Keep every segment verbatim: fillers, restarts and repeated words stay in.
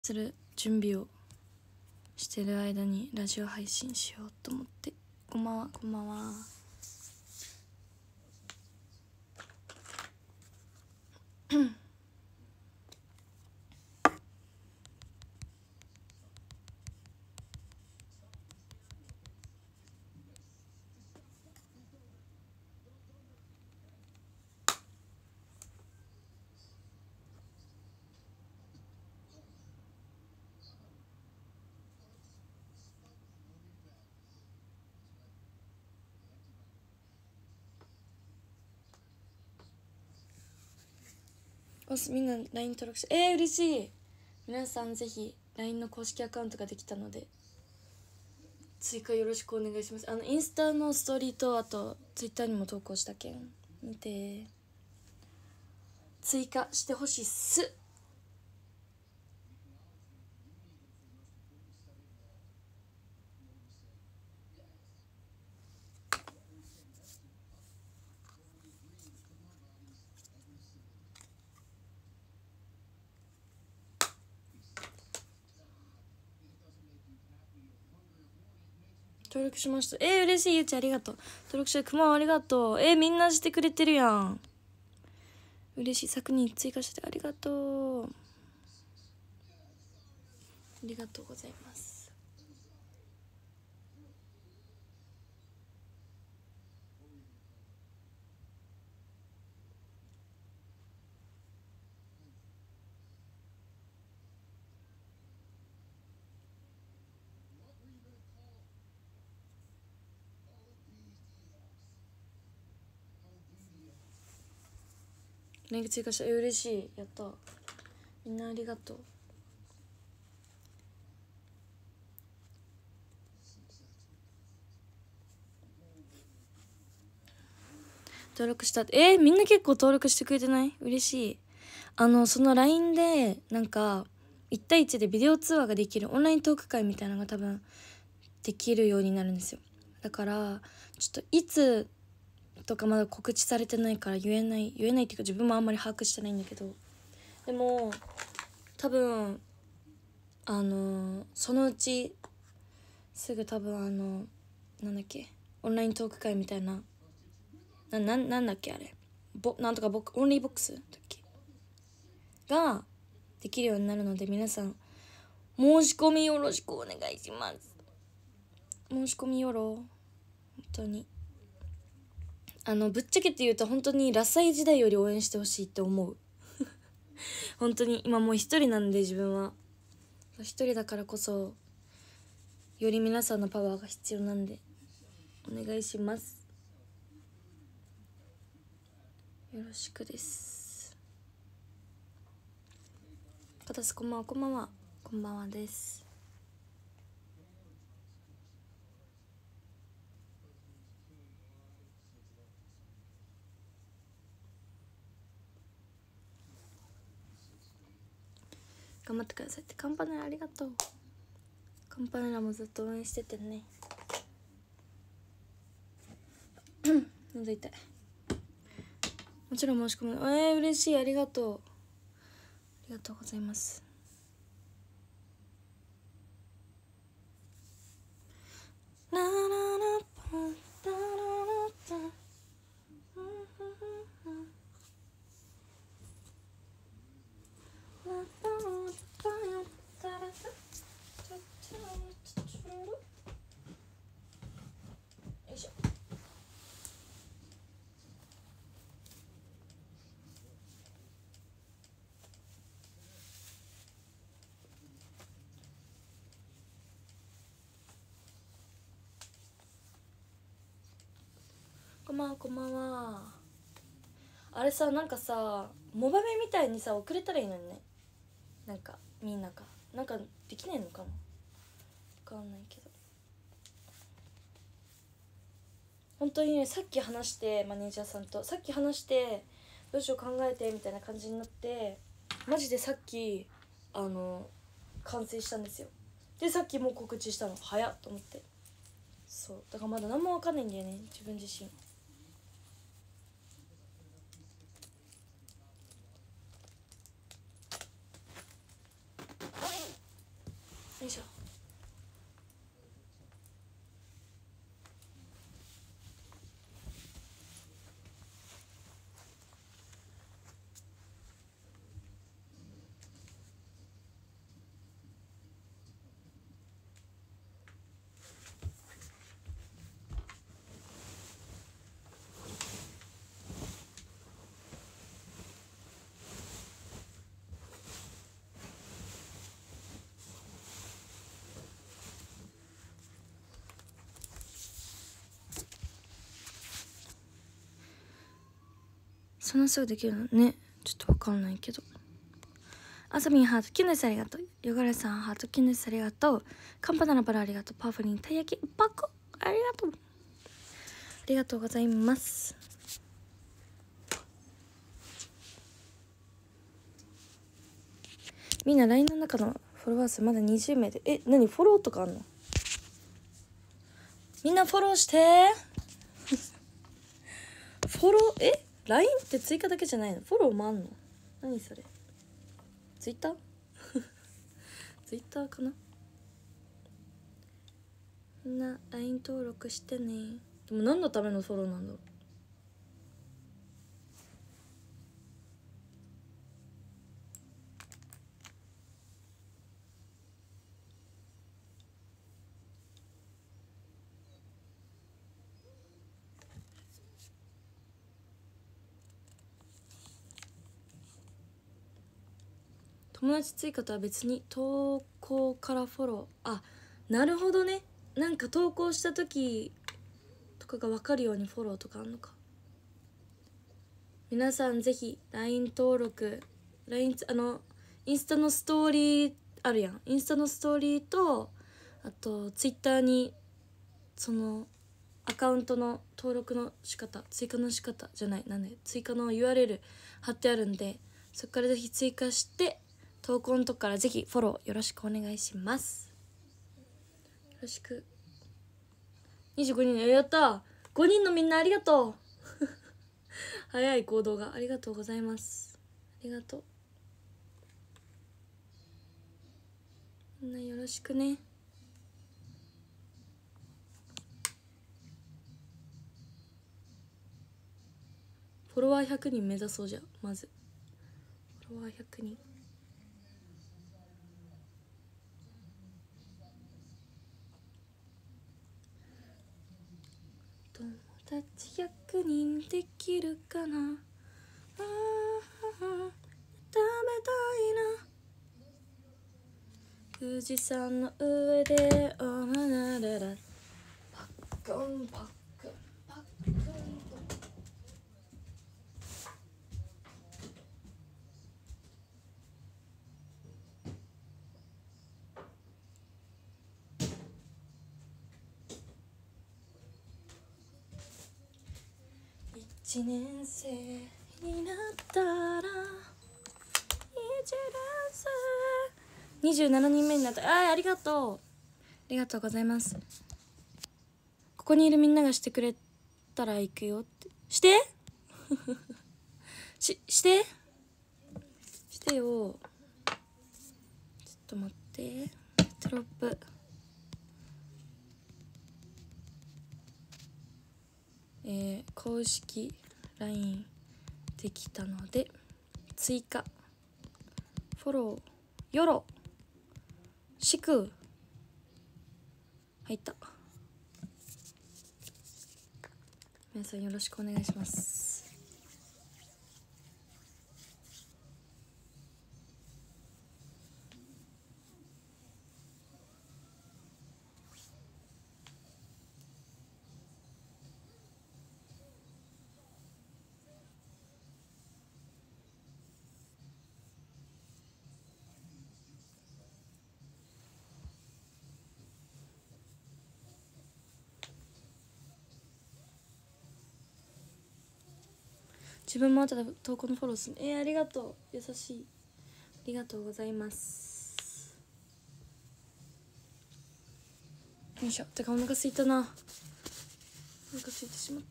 する準備をしてる間にラジオ配信しようと思って。こんばんは。こんばんは。みんな ライン 登録して、えー、嬉しい。皆さんぜひ ライン の公式アカウントができたので追加よろしくお願いします。あのインスタのストーリーとあとツイッターにも投稿したけん見て追加してほしいっす。登録しました。えー、嬉しい。ゆうちありがとう。登録してくまありがとう。えー、みんなしてくれてるやん。嬉しい。作に追加してありがとう。ありがとうございます。リンク追加した。えー、嬉しい。やった。みんなありがとう。登録した。えー、みんな結構登録してくれてない？嬉しい。あのその ライン でなんかいち対いちでビデオ通話ができるオンライントーク会みたいなのが多分できるようになるんですよ。だからちょっといつとかまだ告知されてないから言えない言えないっていうか自分もあんまり把握してないんだけど、でも多分あのそのうちすぐ多分あのなんだっけオンライントーク会みたいなな、な、なんだっけあれボなんとかボックオンリーボックスだっけができるようになるので、皆さん申し込みよろしくお願いします。申し込みよろ本当にあのぶっちゃけて言うと本当にラサイ時代より応援してほしいって思う本当に今もう一人なんで、自分は一人だからこそより皆さんのパワーが必要なんでお願いします。よろしくです。かたすこんばんは。こんばんは。こんばんはです。頑張ってくださいって。カンパネラありがとう。カンパネラもずっと応援しててね喉痛い。もちろん申し込む。えー、嬉しい。ありがとう。ありがとうございます。ラララパラララタよいしょ。こんばんは。こんばんは。あれさ、なんかさモバメみたいにさ遅れたらいいのにね。なんかみんなかなんかできないのかな、分かんないけど。本当にね、さっき話してマネージャーさんとさっき話してどうしよう考えてみたいな感じになって、マジでさっきあの完成したんですよ。でさっきもう告知したの早っと思って。そうだからまだ何も分かんないんだよね、自分自身。 よいしょ。そんなすぐできるのね。ちょっとわかんないけど。あさみんハートキュンですありがとう。ヨガレさんハートキュンですありがとう。カンパナのバラありがとう。パーフリンたい焼きパコありがとう。ありがとうございます。みんな ライン の中のフォロワー数まだにじゅうめいで。え、何フォローとかあんの？みんなフォローしてフォロー、え ライン って追加だけじゃないの？フォローもあんの？何それ？ツイッターツイッターかな。みんな ライン 登録してね。でも何のためのフォローなんだろう。友達追加とは別に投稿からフォロー。あ、なるほどね。なんか投稿した時とかが分かるようにフォローとかあんのか。皆さんぜひ ライン 登録 ライン あのインスタのストーリーあるやん。インスタのストーリーとあとツイッターにそのアカウントの登録の仕方、追加の仕方じゃないなんで追加の ユーアールエル 貼ってあるんで、そこからぜひ追加して投稿のとこからぜひフォローよろしくお願いします。よろしく。にじゅうごにん。やった。ごにんのみんなありがとう早い行動がありがとうございます。ありがとう。みんなよろしくね。フォロワーひゃくにん目指そう。じゃまずフォロワーひゃくにん。友達ひゃくにんできるかな。あー食べたいな。富士山の上でおならららパックンパックンパックン。一年生になったら一年生にじゅうななにんめになった。あーありがとうありがとうございます。ここにいるみんながしてくれたら行くよってしてししてしてよ。ちょっと待って。テロップえー、公式 ライン できたので追加フォローよろしく入った。皆さんよろしくお願いします。自分も後で投稿のフォローする。えー、ありがとう。優しい。ありがとうございます。よいしょ。てかお腹すいたな。お腹すいてしまった。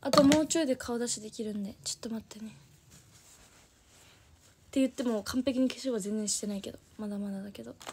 あともうちょいで顔出しできるんでちょっと待ってね。って言っても完璧に化粧は全然してないけど、まだまだだけど。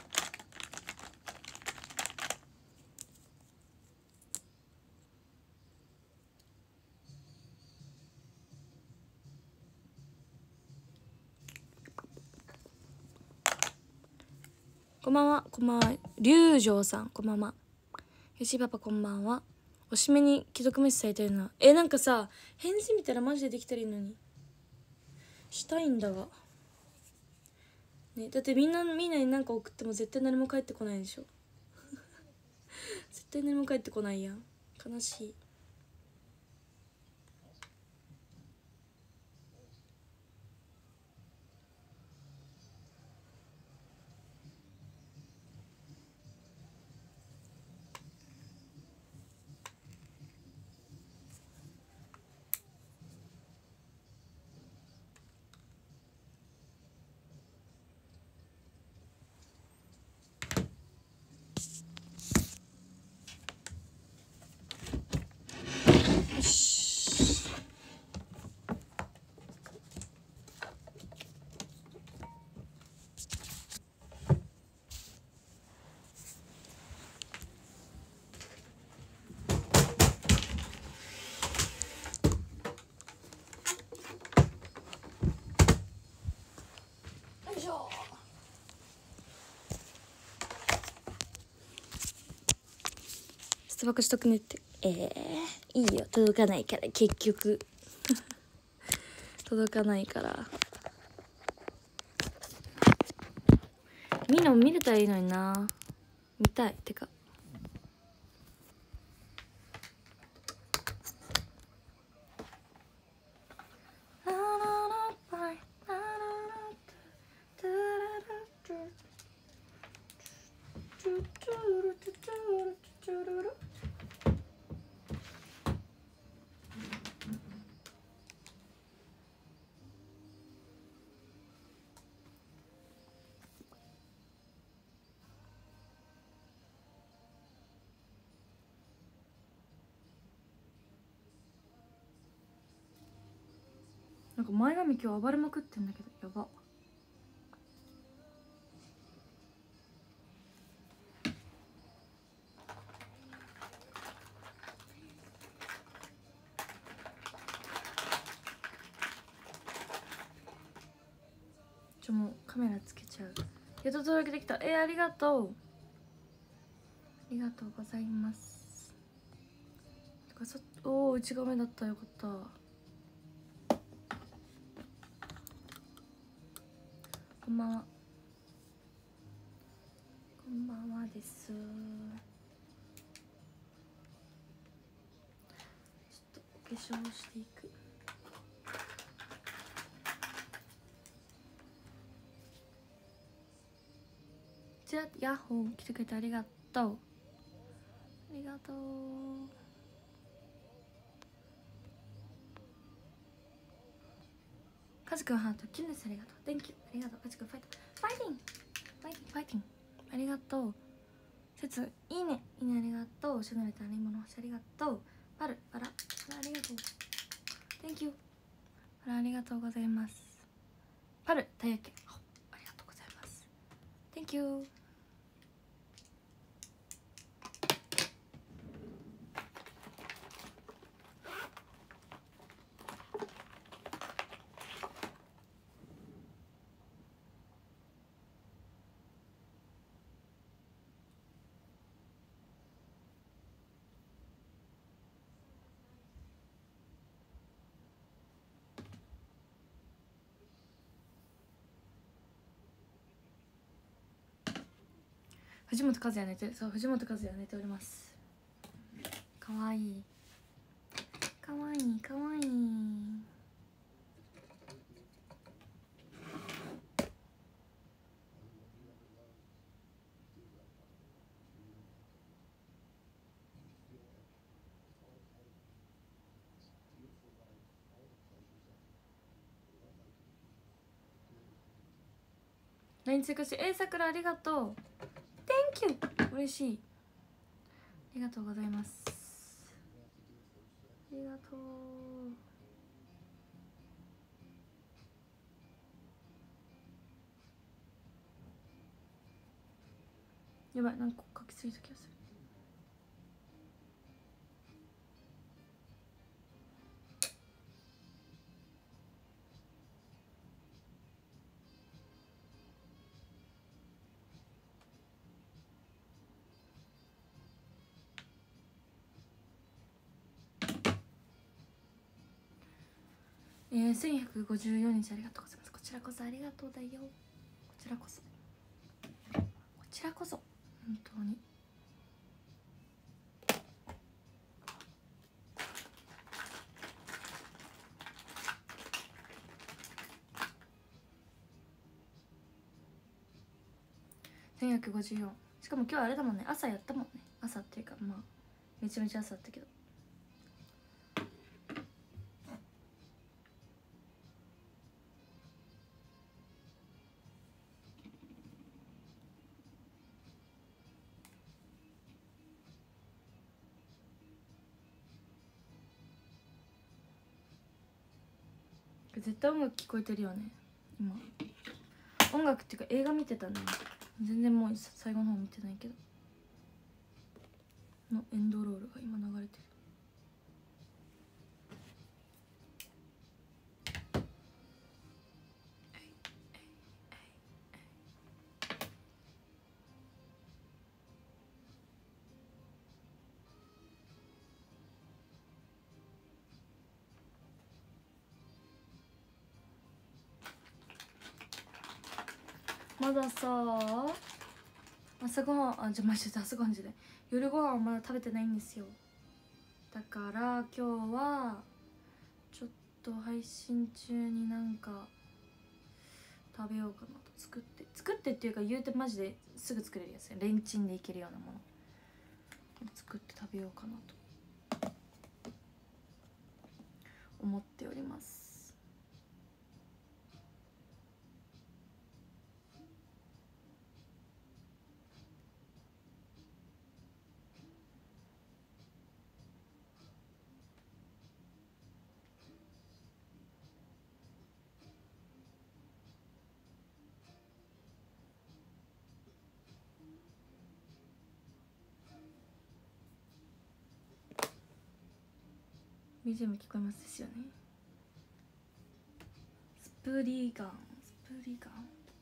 こんばんは。こんばんは。龍城さんこんばんは。よしパパこんばんは。おしめに既読無視されてるな。え、なんかさ返事見たらマジでできたらいいのに。したいんだがね。だってみんなみんなに何か送っても絶対何も返ってこないでしょ絶対何も返ってこないやん。悲しい。よし。よいしょ。ストバクしとくねって。えー、いいよ届かないから結局届かないからみんなも見れたらいいのにな。見たい。てかなんか前髪今日暴れまくってんだけどやば。ちょもうカメラつけちゃう。やっと届けてきた。えー、ありがとうありがとうございます。てかそおお内側だった。よかった。こんばんは。こんばんはです。ちょっとお化粧をしていく。ちらっとヤッホー来てくれてありがとう。ありがとう。カジ君ハートキュンです。ありがとう。Thank you。ありがとう。カジ君ファイトファイティングファイティングファイティングありがとう。せついいねいいねありがとう。シュナレタンリンゴの星ありがとう。パルパラパラありがとう。Thank you。パラありがとうございます。パルたゆけありがとうございます。Thank you。藤本和也寝てる。そう藤本和也寝ております。かわいいかわいいかわいい。ライン追加してえー、さくらありがとう。Thank you。嬉しい。ありがとうございます。 りがとう。やばい、なんか書きすぎた気がする。えー、せんひゃくごじゅうよにちありがとうございます。こちらこそありがとうだよ。こちらこそこちらこそ本当に。せんひゃくごじゅうよん。しかも今日あれだもんね、朝やったもんね。朝っていうかまあめちゃめちゃ朝だったけど。絶対音楽聞こえてるよね今。音楽っていうか映画見てたんだよ。全然もう最後の方見てないけどのエンドロールが今流れてる。まださ朝ごはん、あ、じゃマジで朝ごはんじゃない、夜ごはんまだ食べてないんですよ。だから今日はちょっと配信中になんか食べようかなと。作って作ってっていうか言うてマジですぐ作れるやつね。レンチンでいけるようなもの作って食べようかなと思っております。ビージーエム 聞こえますですよね。スプリガンスプリガン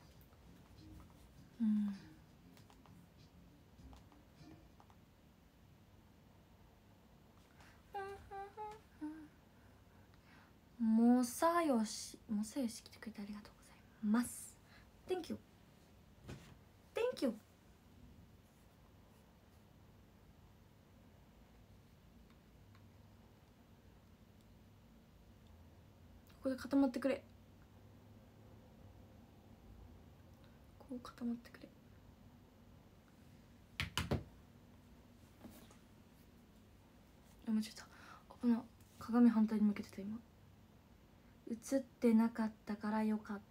うんもさよしもさよし来てくれてありがとうございます。 Thank you Thank you。 ここで固まってくれ。こう固まってくれ。あ、間違えた。危な、鏡反対に向けてた今。映ってなかったからよかった。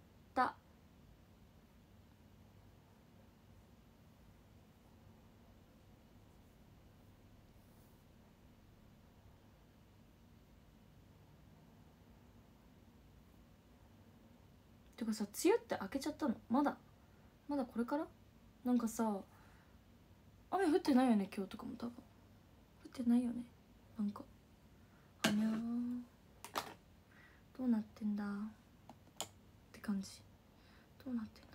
てかさ、梅雨って明けちゃったの？まだまだこれから？なんかさ、雨降ってないよね今日とかも。多分降ってないよね。なんかはにゃーどうなってんだって感じ。どうなってんだ。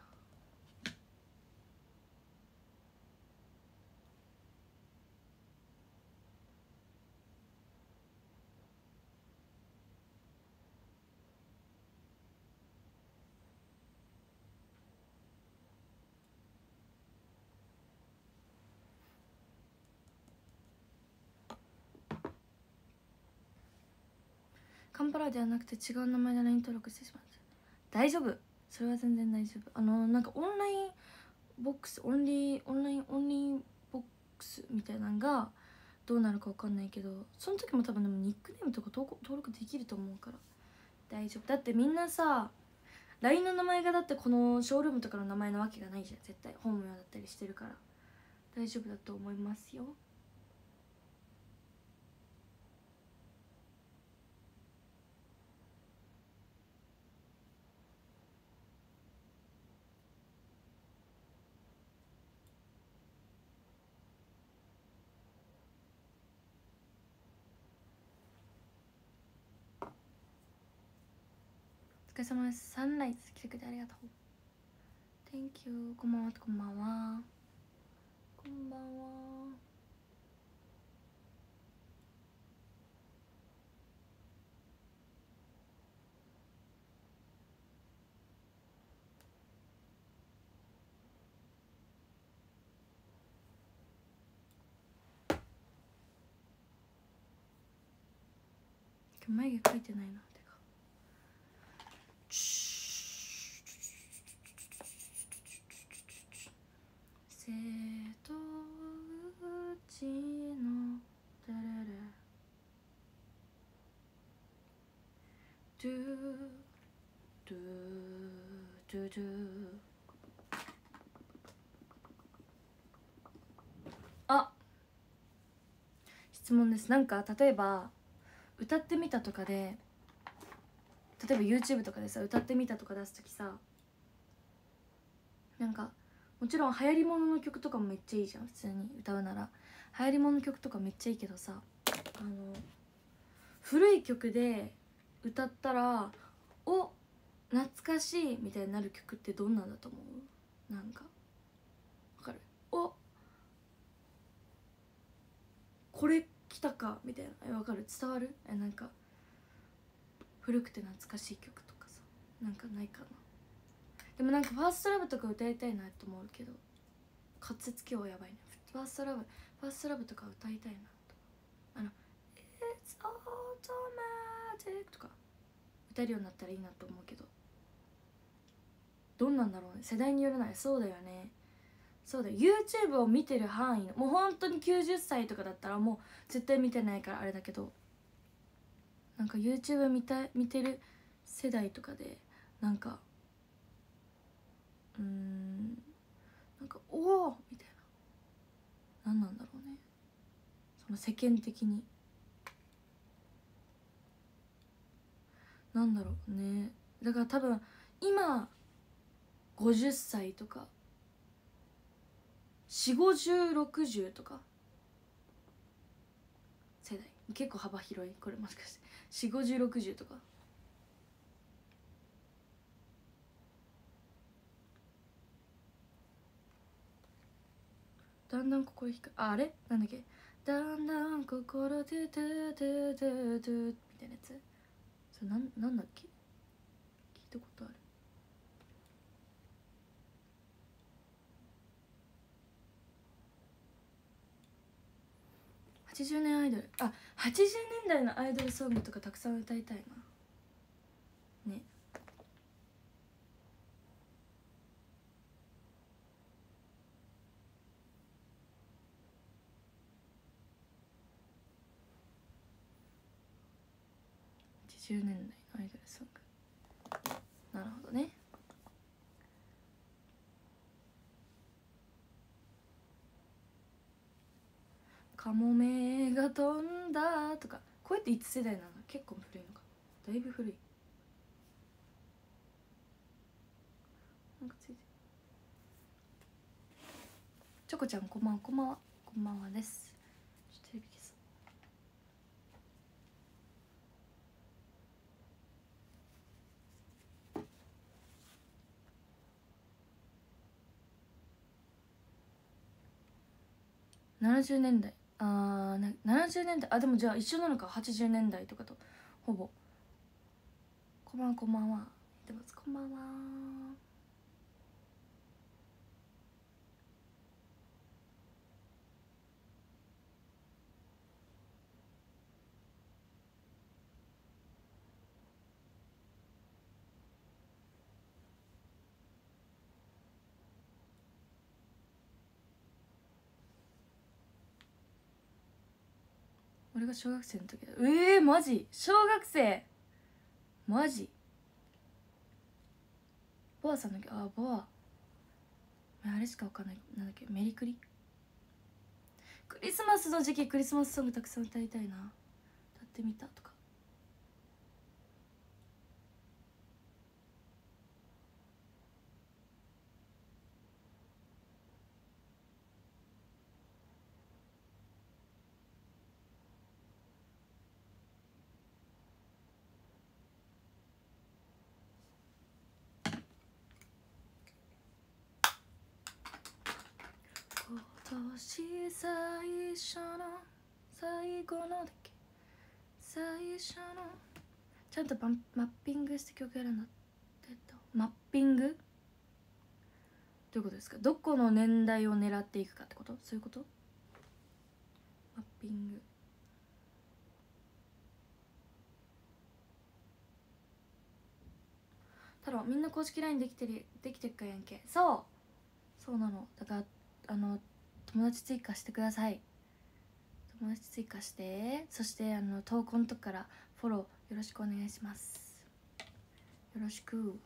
カンパラではなくて違う名前で ライン 登録してしまった。大丈夫、それは全然大丈夫。あのなんかオンラインボックスオンリーオンラインオンリーボックスみたいなのがどうなるか分かんないけど、その時も多分でもニックネームとか登録できると思うから大丈夫。だってみんなさ ライン の名前がだってこのショールームとかの名前なわけがないじゃん絶対。本名だったりしてるから大丈夫だと思いますよ。 疲れ様です。サンライズ来てくれてありがとう。 Thank you。 こんばんはこんばんはこんばんは。今日眉毛描いてないな。てか瀬戸内のダララドゥドゥドゥドゥ。あ、質問です。なんか例えば歌ってみたとかで、例えば YouTube とかでさ歌ってみたとか出す時さ、なんかもちろん流行りものの曲とかもめっちゃいいじゃん。普通に歌うなら流行りものの曲とかめっちゃいいけどさ、あの古い曲で歌ったらお懐かしいみたいになる曲ってどんなんだと思う？なんかわかる？おこれ来たかみたいな、えわかる？伝わる？えなんか古くて懐かしい曲とかさ、なんかないかな。でもなんかファーストラブとか歌いたいなと思うけど、滑舌今日はやばいね。ファーストラブファーストラブとか歌いたいなと。あの「It's automatic」とか歌えるようになったらいいなと思うけど、どんなんだろうね。世代によらない。そうだよね。そうだよ。 YouTube を見てる範囲の、もう本当にきゅうじゅっさいとかだったらもう絶対見てないからあれだけど、なんか YouTube 見た見てる世代とかでなんかうーんなんかおおみたいな、何なんだろうね、その世間的になんだろうね。だから多分今ごじゅっさいとかよんじゅうごじゅうろくじゅうとか世代、結構幅広い。これもしかしてよんじゅうごじゅうろくじゅうとか。だんだん心光る、ああれなんだっけ、だんだん心トゥトゥトゥトゥトゥみたいなやつ。それなん、なんだっけ、聞いたことある。はちじゅうねんアイドル、あ、はちじゅうねんだいのアイドルソングとかたくさん歌いたいなね。はちじゅうねんだいのアイドルソング、なるほどね。カモメが飛んだとか、こうやっていつ世代なの？結構古いのかな、だいぶ古い。なんかついてる。チョコちゃんこんばんは。こんばんはこんばんはです。ちょっとテレビ消そう。ななじゅうねんだい、あーなななじゅうねんだい、あでもじゃあ一緒なのか、はちじゅうねんだいとかとほぼ。こんばんはこんばんは、見てます。こんばんは。俺が小学生の時だ。えー、マジ小学生マジ。ボアさんだっけ、あボア、あれしかわかんない。なんだっけ、メリクリ。クリスマスの時期クリスマスソングたくさん歌いたいな。歌ってみたとか。 年最初の最後のだっけ、最初のちゃんとママッピングして曲やるんだって。マッピングどういうことですか？どこの年代を狙っていくかってこと？そういうこと？マッピング。太郎、みんな公式 ライン できてるできてるかやんけ。そうそうなの。だからあの友達追加してください。友達追加して、そしてあの投稿のとこからフォローよろしくお願いします。よろしく。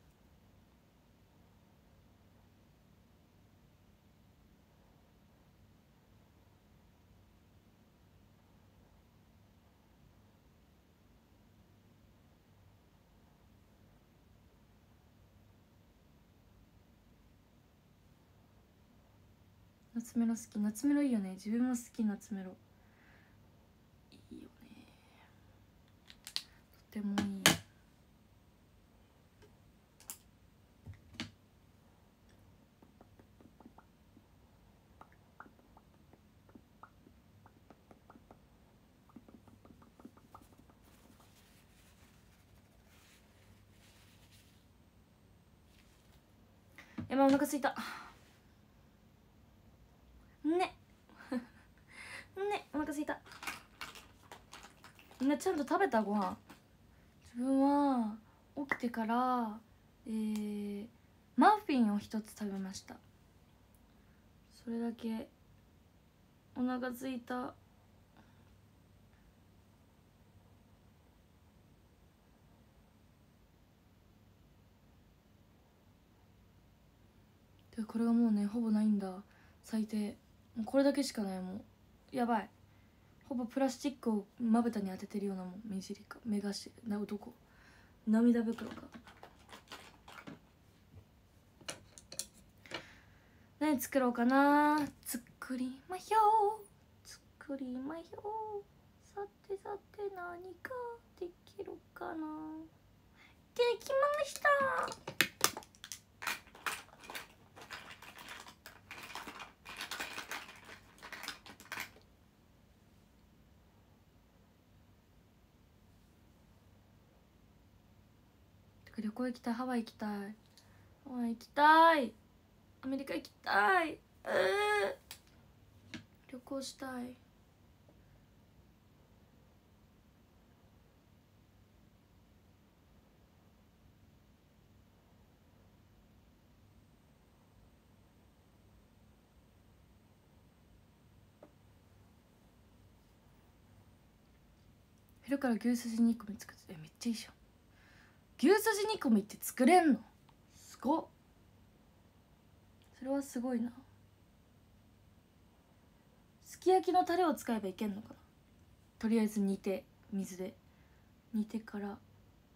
夏メロ好き。夏メロいいよね。自分も好き。夏メロいいよね。とてもいい。やばい、お腹すいたねね、お腹すいた。みんなちゃんと食べた？ご飯。自分は起きてからえー、マフィンを一つ食べました。それだけ。お腹すいた。でこれがもうねほぼないんだ。最低もうこれだけしかない。もうやばい。ほぼプラスチックをまぶたに当ててるようなもん。目尻か目頭な、どこ涙袋か。何作ろうかな。作りましょう作りましょう。さてさて何かできるかな。できました。旅行行きたい。ハワイ行きたい。ハワイ行きたい。アメリカ行きたい。うー旅行したい。昼から牛すじ煮込み作って、えめっちゃいいじゃん。牛すじ煮込みって作れんの？すごっ。それはすごいな。すき焼きのタレを使えばいけんのかな。とりあえず煮て、水で煮てから。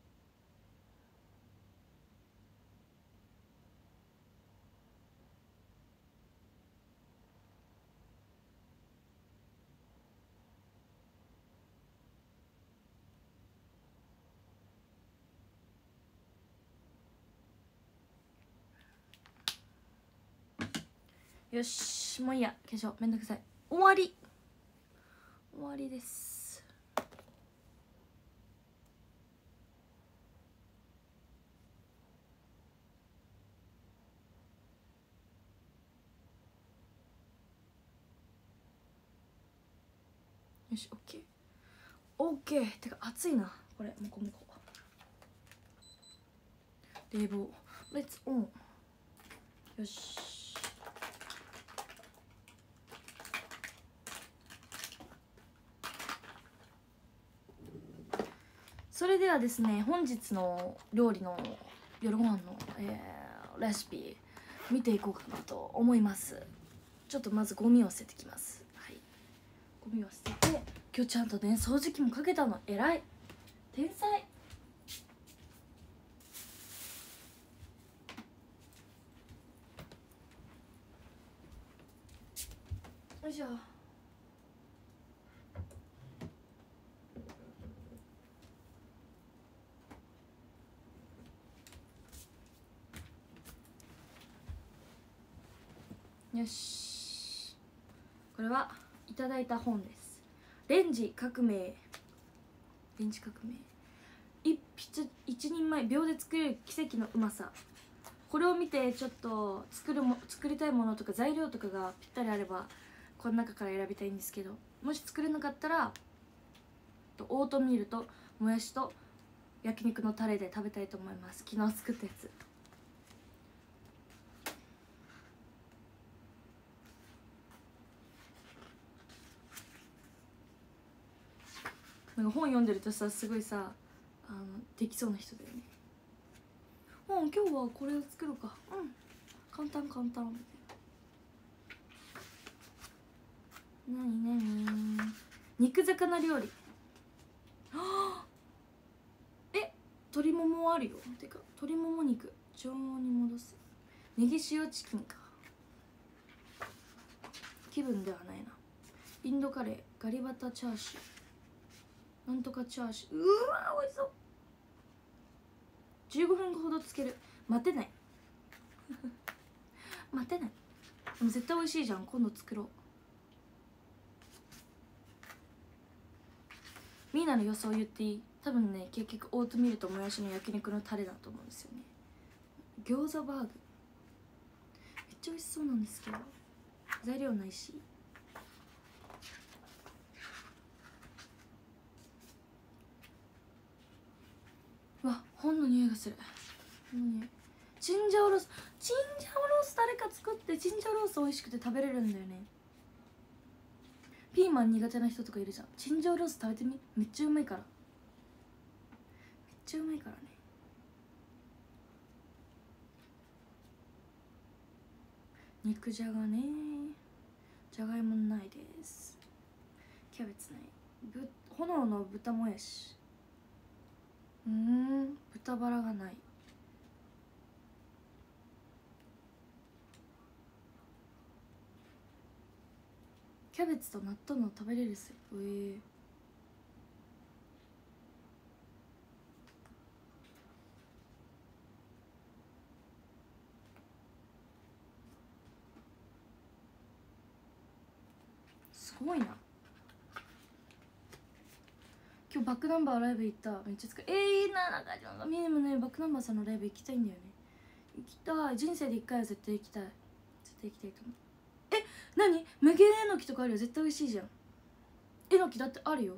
よし、もういいや。化粧めんどくさい。終わり終わりです。よし、オッケーオッケー。てか暑いなこれ。もこもこ冷房レッツオン。よし、それではですね、本日の料理の夜ご飯の、えー、レシピ見ていこうかなと思います。ちょっとまずゴミを捨ててきます。はい、ゴミを捨てて、今日ちゃんとね掃除機もかけたの。えらい天才。よいしょ。よし、 これはいただいた本です。レンジ革命。レンジ革命一一人前秒で作れる奇跡のうまさ。これを見てちょっと作るも作りたいものとか材料とかがぴったりあればこの中から選びたいんですけど、もし作れなかったらオートミールともやしと焼肉のタレで食べたいと思います。昨日作ったやつ。なんか本読んでるとさ、すごいさ、あのできそうな人だよね。うん、今日はこれを作ろうか。うん、簡単簡単みたいな。なになに肉魚料理。はあ、え、鶏ももあるよ。てか鶏もも肉常温に戻す。ネギ塩チキンか。気分ではないな。インドカレー、ガリバタチャーシュー、なんとかチャーシュー。うわー、美味しそう。じゅうごふんほどつける。待てない待てない。でも絶対美味しいじゃん。今度作ろう。みんなの予想言っていい？多分ね、結局オートミールともやしの焼肉のタレだと思うんですよね。餃子バーグめっちゃ美味しそうなんですけど材料ないし。うわ、本の匂いがする。本の匂い。チンジャオロース、チンジャオロース誰か作って。チンジャオロース美味しくて食べれるんだよね。ピーマン苦手な人とかいるじゃん。チンジャオロース食べてみ。めっちゃうまいから。めっちゃうまいからね。肉じゃがね。じゃがいもないです。キャベツない。ぶ炎の豚もやし。うーん、豚バラがない。キャベツと納豆の食べれるす。えー、すごいな。今日バックナンバーライブ行った。めっちゃ疲れ。えー、いいな。なんかみんなもね、バックナンバーさんのライブ行きたいんだよね。行きたい。人生で一回は絶対行きたい。絶対行きたいと思う。え、何？無限えのきとかあるよ。絶対美味しいじゃん。えのきだってあるよ。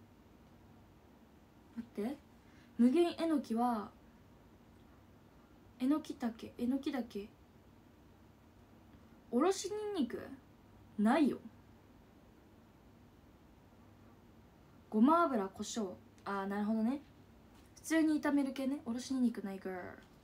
待って、無限えのきはえのき茸、えのきだけ。おろしにんにくないよ。ごま油、胡椒。あー、なるほどね。普通に炒める系ね。おろしにんにくないガー。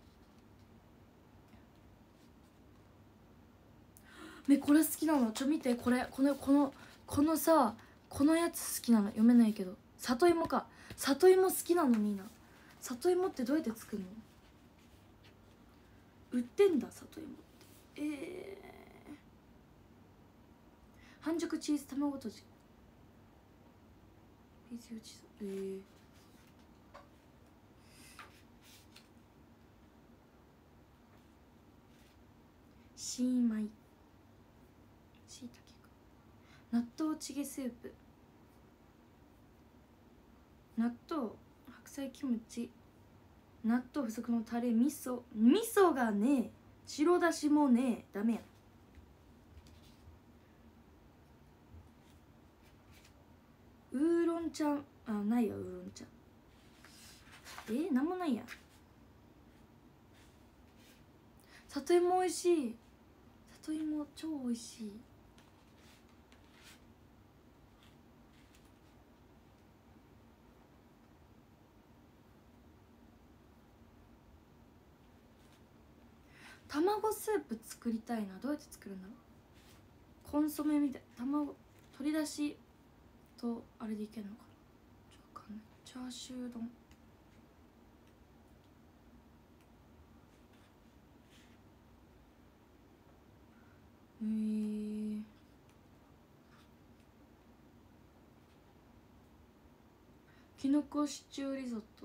ね、これ好きなの。ちょ見て、これ、このこのこのさ、このやつ好きなの。読めないけど、里芋か。里芋好きなの。みんな里芋ってどうやって作るの？売ってんだ、里芋って。えー、半熟チーズ卵とじピーチ打ち。えー、シーマイ、しいたけか。納豆チゲスープ、納豆、白菜キムチ、納豆不足のタレ、味噌。味噌がねえ、白だしもねえ、ダメや。ウーロン茶、あ、ないや、ウーロン茶。えー、なんもないや。里芋美味しい。里芋超美味しい。卵スープ作りたいな。どうやって作るんだろう。コンソメみたい。卵、鶏だしとあれでいけるのかな。ちょっとわかんない。チャーシュー丼。えー、きのこシチューリゾット。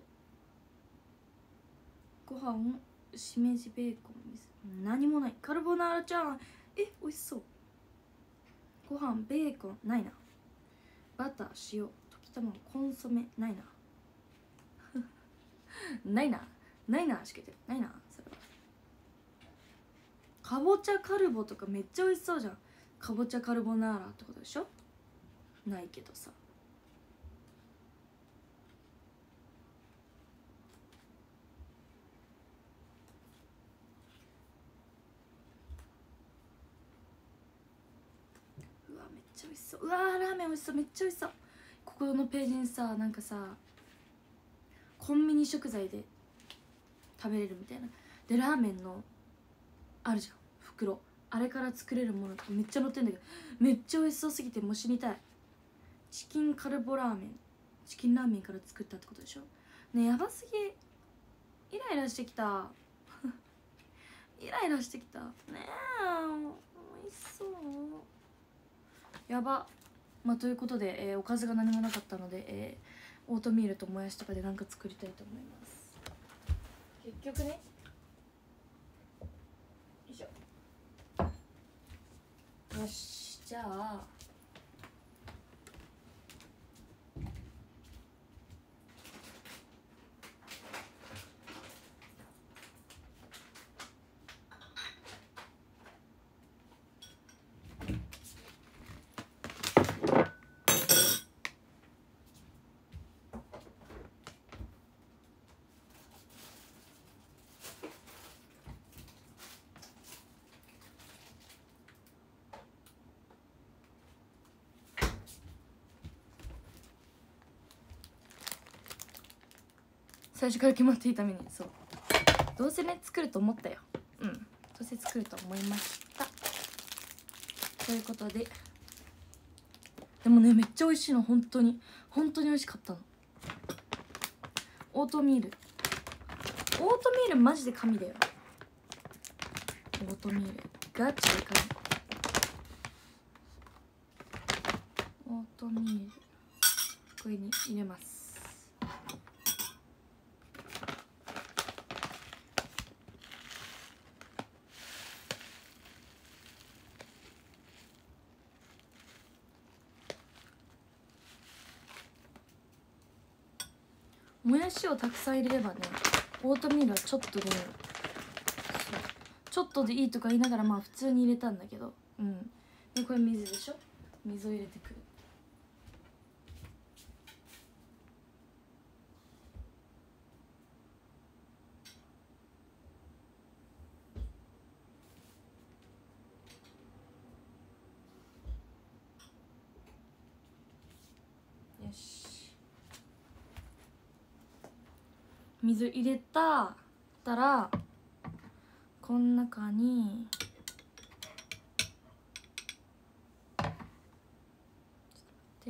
ご飯、しめじ、ベーコン、水。何もない。カルボナーラチャーハン。え、美味しそう。 ご飯ベーコンないな、バター塩溶き卵コンソメないなないなないなしか言ってないな。それはかぼちゃカルボとかめっちゃ美味しそうじゃん。かぼちゃカルボナーラってことでしょ。ないけどさ。うわめっちゃ美味しそう。うわーラーメン美味しそう。めっちゃ美味しそう。ここのページにさなんかさコンビニ食材で食べれるみたいなでラーメンのあるじゃん袋、あれから作れるものとかめっちゃ載ってんだけどめっちゃ美味しそうすぎてもう死にたい。チキンカルボラーメン、チキンラーメンから作ったってことでしょ。ねえやばすぎ、イライラしてきたイライラしてきたねえ美味しそうやば。まあということで、えー、おかずが何もなかったので、えー、オートミールともやしとかで何か作りたいと思います。結局ね、よいしょ。よしじゃあ最初から決まっていたメニュー、そうどうせね作ると思ったよ。うんどうせ作ると思いました。ということででもねめっちゃ美味しいの、本当に本当に美味しかったの。オートミールオートミールマジで神だよ。オートミールガチで神。オートミールこれに入れます。もやしをたくさん入れればねオートミールはちょっとでちょっとでいいとか言いながらまあ普通に入れたんだけど、うんでこれ水でしょ、水を入れてくる。よし水入れたたらこの中にちょっと待って、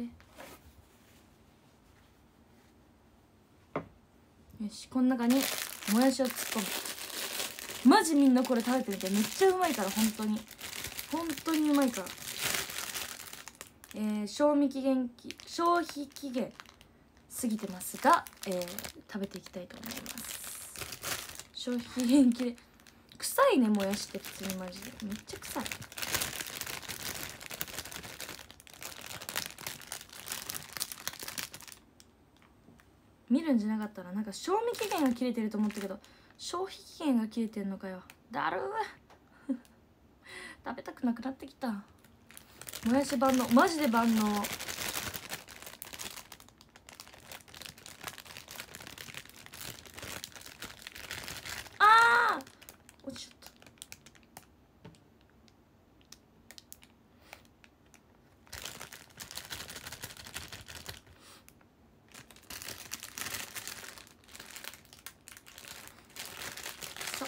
よしこの中にもやしを突っ込む。マジみんなこれ食べてみてめっちゃうまいから本当に本当にうまいから。えー、賞味期限き消費期限過ぎてますが、えー、食べていきたいと思います。消費期限切れ臭いねもやしって普通にマジでめっちゃ臭い。見るんじゃなかったらなんか賞味期限が切れてると思ったけど消費期限が切れてんのかよ。だるー食べたくなくなってきた。もやし万能マジで万能。あー落ちちゃった。そう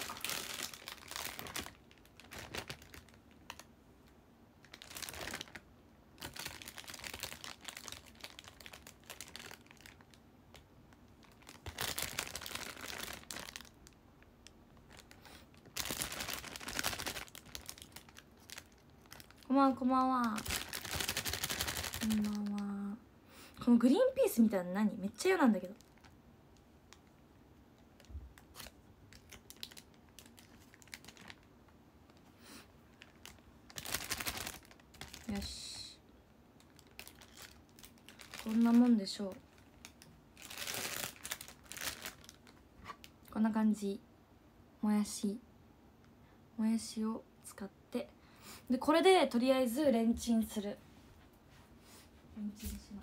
こんばんはこんばんはこんばんは。このグリーンピースみたいなの何めっちゃ嫌なんだけど。よしそんなもんでしょう。こんな感じ。もやしもやしを使って、でこれでとりあえずレンチンする。レンチンします。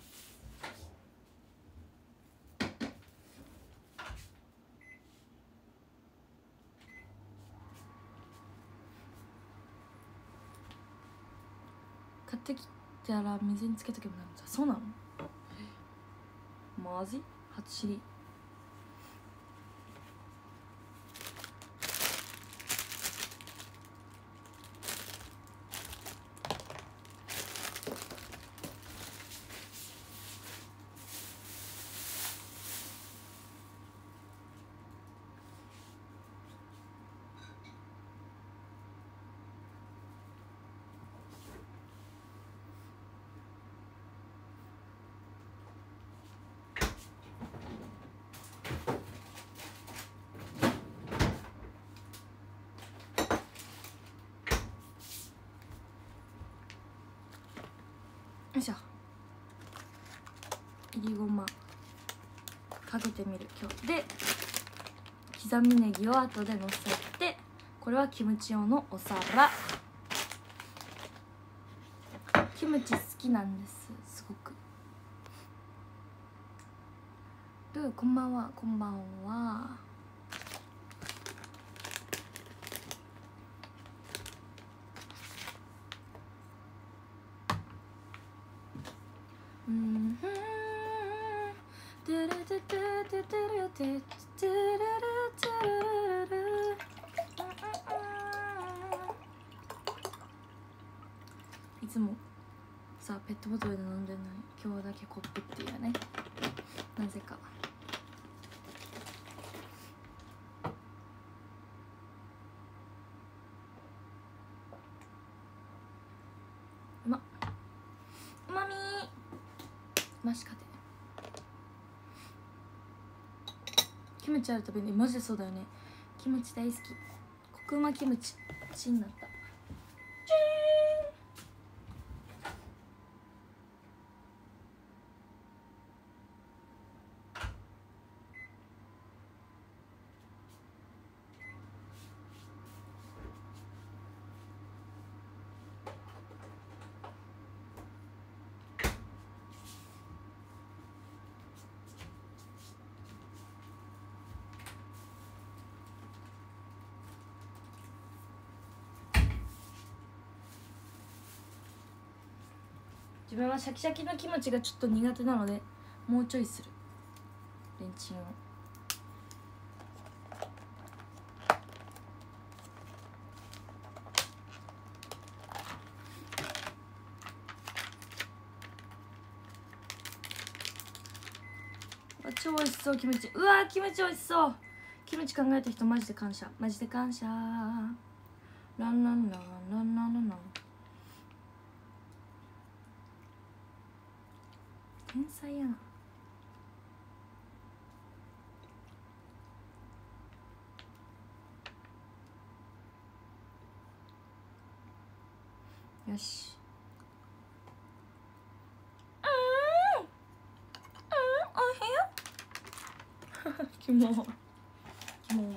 買ってきたら水につけとけばなるんだ。そうなの？マジ？初知り。よいしょ。いりごまかけてみる今日で、刻みネギを後でのせて、これはキムチ用のお皿。キムチ好きなんです、すごく。ルーこんばんは。こんばんは。うんふんトゥルトゥトゥトゥトゥルトゥトゥルトゥルトゥルルいつもさペットボトルで飲んでるのに今日だけコップっていうね、なぜか。うまっ、うまみーマシかて。キムチあるたびにマジでそうだよね。キムチ大好き。コクうまキムチチになった。自分はシャキシャキのキムチがちょっと苦手なので、もうちょいするレンチンを。超美味しそうキムチ。うわーキムチ美味しそう。キムチ考えた人マジで感謝、マジで感謝。ランランランランランランラン。天才やな。よし。うんうんおいしいよ。キモキモ。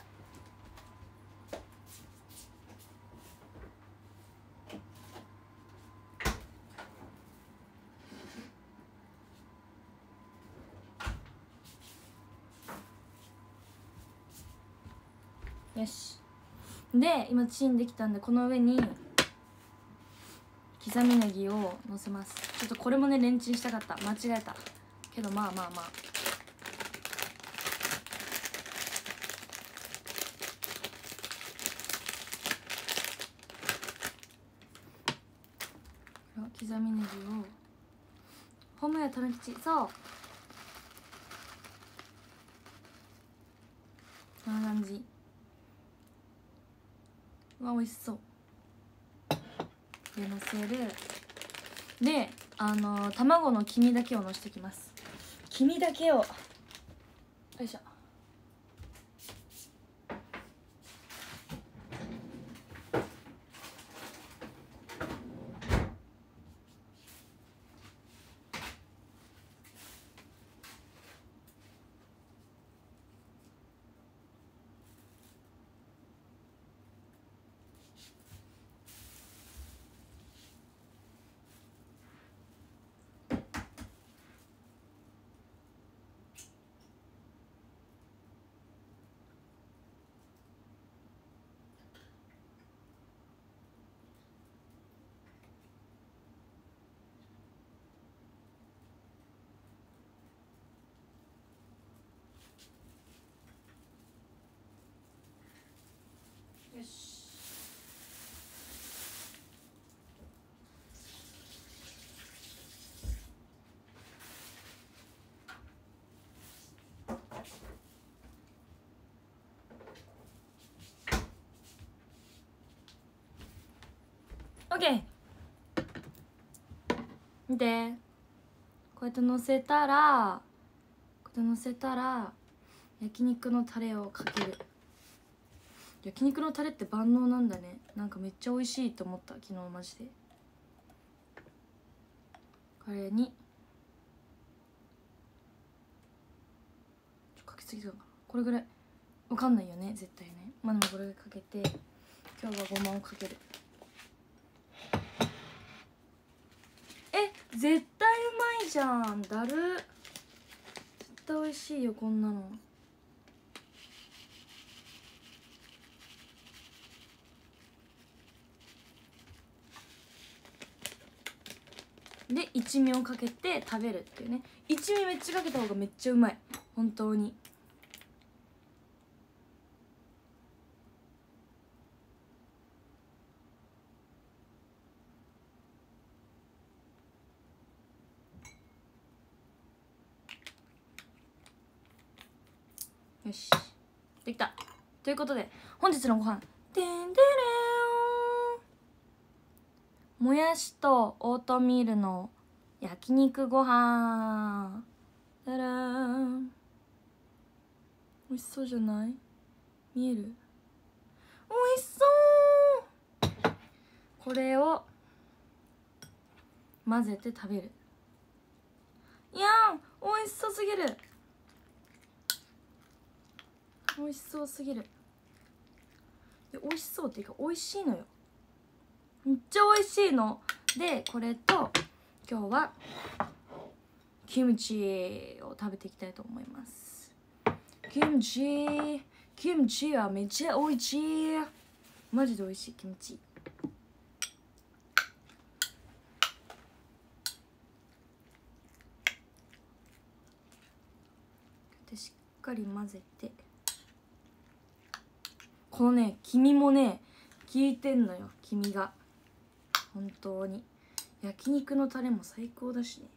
よし。で今チンできたんで、この上に刻みネギをのせます。ちょっとこれもねレンチンしたかった、間違えたけど、まあまあまあ。刻みネギをホームやたぬきち、そうこんな感じ。うわ美味しそう。でのせる。であのー、卵の黄身だけをのしてきます。黄身だけをよいしょ。 よし。オッケー。見て、こうやってのせたら、こうやってのせたら焼肉のタレをかける。焼肉のタレって万能なんだね。なんかめっちゃ美味しいと思った昨日マジで。これにちょかけすぎたかな。これぐらいわかんないよね絶対ね。まあでもこれかけて、今日はごまをかける。え、絶対うまいじゃん。だる。絶対美味しいよこんなの。で一味をかけて食べるっていうね。一味めっちゃかけた方がめっちゃうまい本当に。よしできた。ということで本日のご飯、てんてれーん、もやしとオートミールの焼肉ご飯。たらーん、美味しそうじゃない？見える？美味しそう。これを混ぜて食べる。いやー美味しそうすぎる。美味しそうすぎる。美味しそうっていうか美味しいのよ。めっちゃ美味しいので、これと今日はキムチを食べていきたいと思います。キムチキムチはめっちゃ美味しい。マジで美味しいキムチ。でしっかり混ぜて、このね黄身もね効いてんのよ。黄身が本当に。焼肉のタレも最高だしね。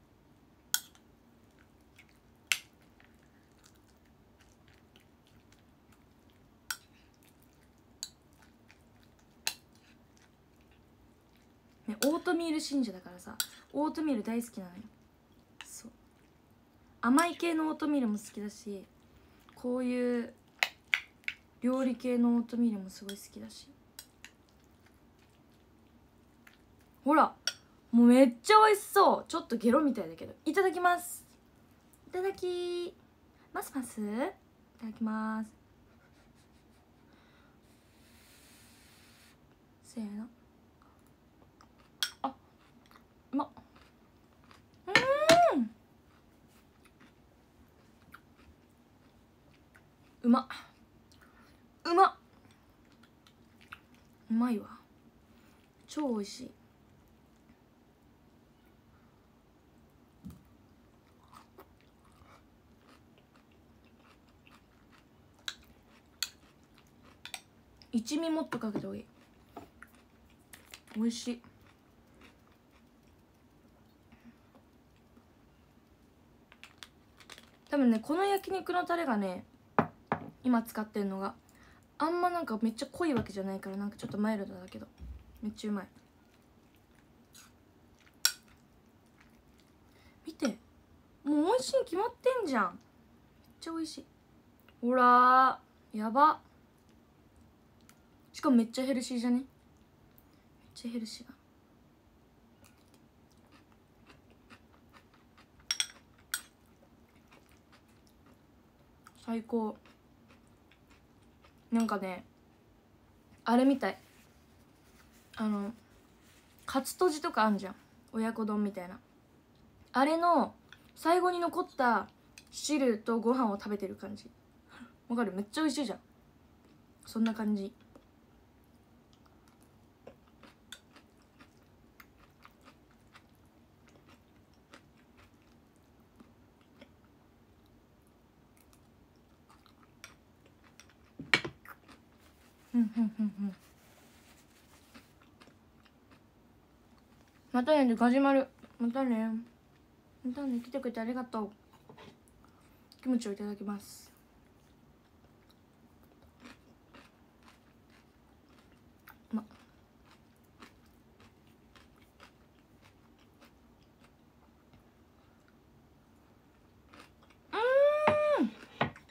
ね、オートミール信者だからさ、オートミール大好きなのよ。そう、甘い系のオートミールも好きだし、こういう料理系のオートミールもすごい好きだし。ほらもうめっちゃ美味しそう。ちょっとゲロみたいだけど、いただきます。いただきますます。いただきます。せーの。あ、うまっ。うん、うまっうまっうまいわ。超美味しい。一味もっとかけた方がいい。美味しい。多分ねこの焼肉のタレがね、今使ってるのがあんまなんかめっちゃ濃いわけじゃないから、なんかちょっとマイルドだけどめっちゃうまい。見て、もう美味しいに決まってんじゃん。めっちゃ美味しい。ほらーやば。しかもめっちゃヘルシーじゃね。めっちゃヘルシーだ。最高。なんかねあれみたい、あのカツとじとかあんじゃん、親子丼みたいな。あれの最後に残った汁とご飯を食べてる感じ。わかる？めっちゃ美味しいじゃん。そんな感じ。 うんうんうんうん。またねガジュマル、またねまたね来てくれてありがとう。キムチをいただきます。まうん、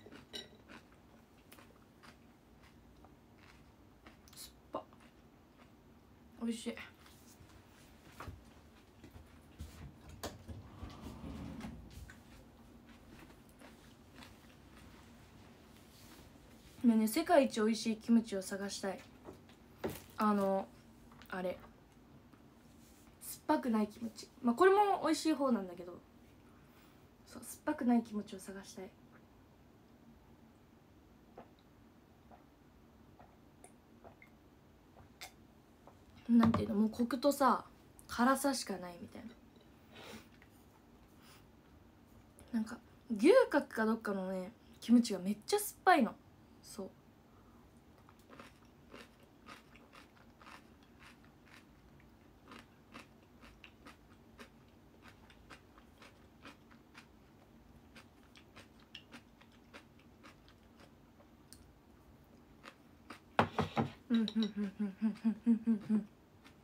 酸っぱ、おいしい。ねえね、世界一おいしいキムチを探したい。あのあれ酸っぱくないキムチ、まあこれも美味しい方なんだけど、そう酸っぱくないキムチを探したい。なんていうの、もうコクとさ辛さしかないみたいな。なんか牛角かどっかのねキムチがめっちゃ酸っぱいの。そう、うんうんうんうんうんうんうんうん。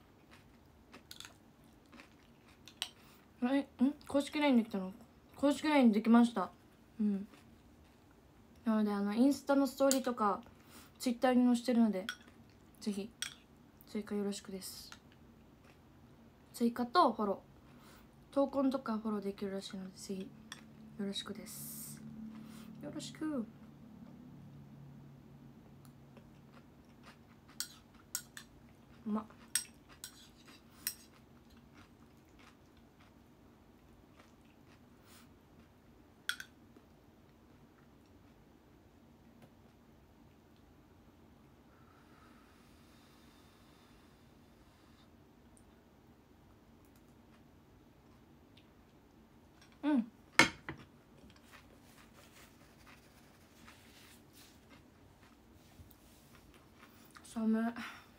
え、ん公式 ライン できたの？公式 ライン できました。うん。なのであのインスタのストーリーとかツイッターに載せてるので、ぜひ追加よろしくです。追加とフォロー、投稿とかフォローできるらしいので、ぜひよろしくです。よろしく。うまっ。うん。寒い。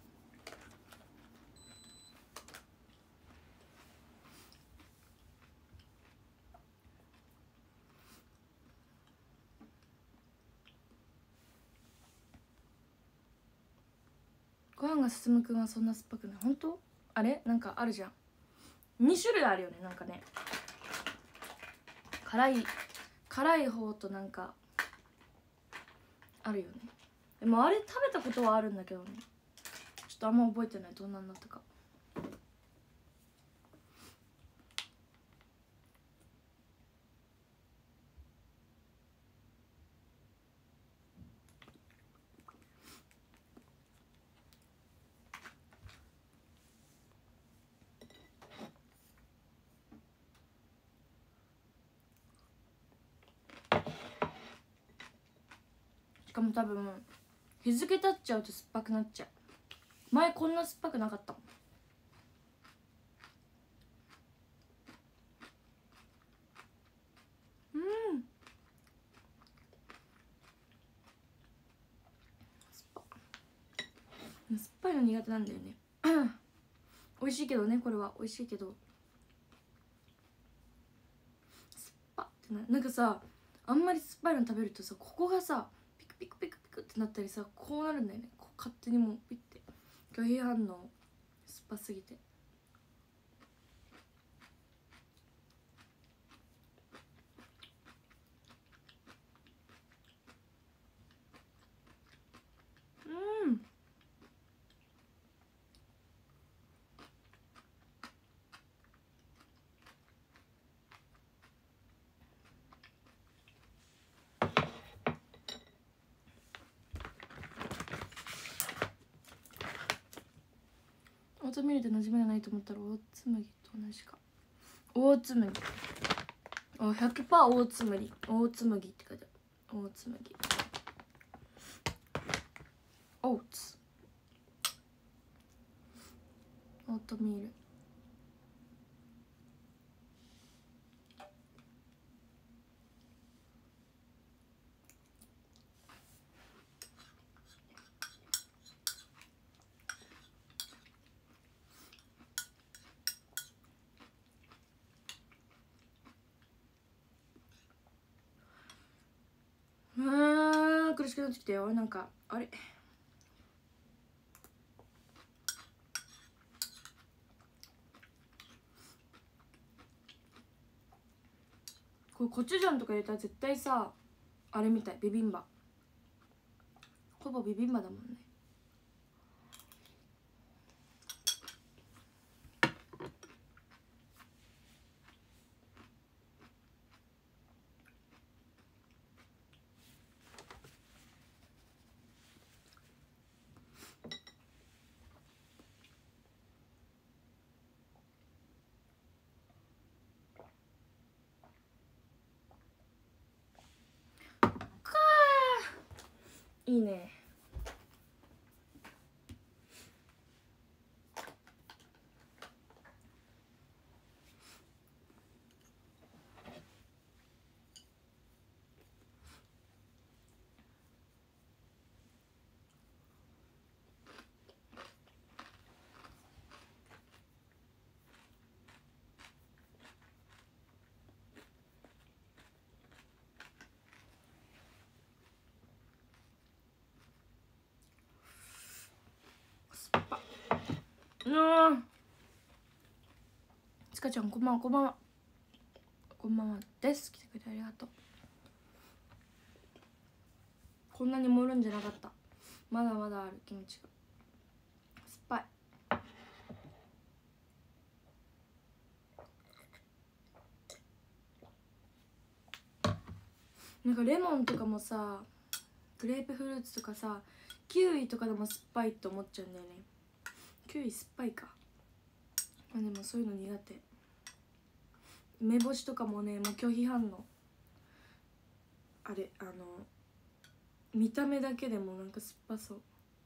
ご飯が進むくんはそんな酸っぱくない。本当？あれなんかあるじゃん、に種類あるよね。なんかね、辛い辛い方となんかあるよね。でもあれ食べたことはあるんだけどね、ちょっとあんま覚えてない、どんなんだったか。しかも多分日付経っちゃうと酸っぱくなっちゃう。前こんな酸っぱくなかったもん。うん、酸っぱ酸っぱいの苦手なんだよね美味しいけどね、これは美味しいけど酸っぱってな、なんかさ、あんまり酸っぱいの食べるとさ、ここがさピクピクピクピクってなったりさ、こうなるんだよね。こう勝手にもうピッて拒否反応、酸っぱすぎて。うん、オートミールで馴染みがないと思ったら大紬と同じか。大紬、あ ひゃくパーセント 大紬、大紬って書いてある。大紬、オーツ、オートミール。 しくなってきたよ。なんかあれこれコチュジャンとか入れたら絶対さあれみたい、ビビンバ、ほぼビビンバだもんね。いいね。うん。ちかちゃんこんばんは。こんばんは。こんばんはです。来てくれてありがとう。こんなに盛るんじゃなかった。まだまだあるキムチが。酸っぱい。なんかレモンとかもさ、グレープフルーツとかさ、キウイとかでも酸っぱいって思っちゃうんだよね。キウイ酸っぱいか。まあでもそういうの苦手。梅干しとかもね、もう拒否反応。あれ、あの見た目だけでもなんか酸っぱそう。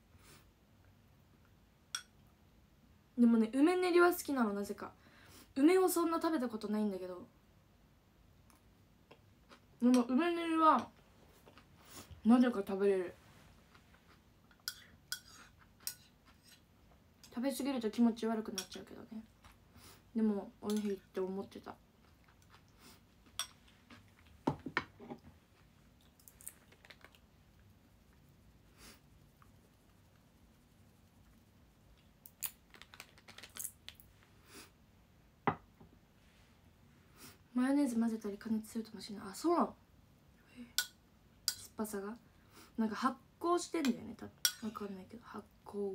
でもね、梅練りは好きなの。なぜか梅をそんな食べたことないんだけど、でも梅練りはなぜか食べれる。食べ過ぎると気持ち悪くなっちゃうけどね。でもおいしいって思ってた。マヨネーズ混ぜたり加熱するとマシな。あ、そうなの。酸っぱさがなんか発酵してんだよね。た分かんないけど発酵。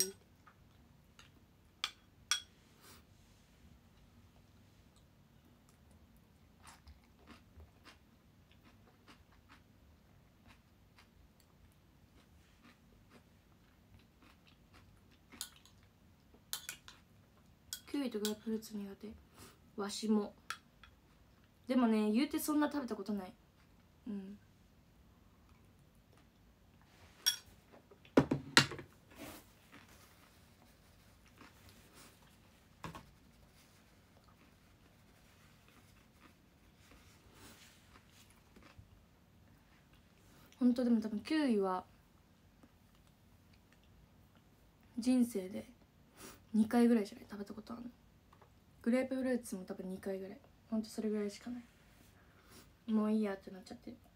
キウイとグレープフルーツ苦手。わしも。でもね、言うてそんな食べたことない。うん。ほんとでも多分キウイは人生でにかいぐらいじゃない食べたことあるの。グレープフルーツも多分にかいぐらい。ほんとそれぐらいしかない。もういいやってなっちゃってる。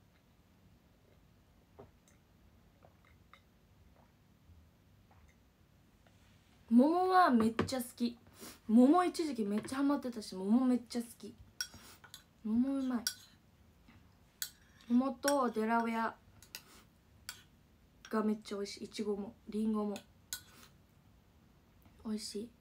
桃はめっちゃ好き。桃一時期めっちゃハマってたし、桃めっちゃ好き。桃うまい。桃とデラウェアがめっちゃ美味しい。いちごもりんごも美味しい。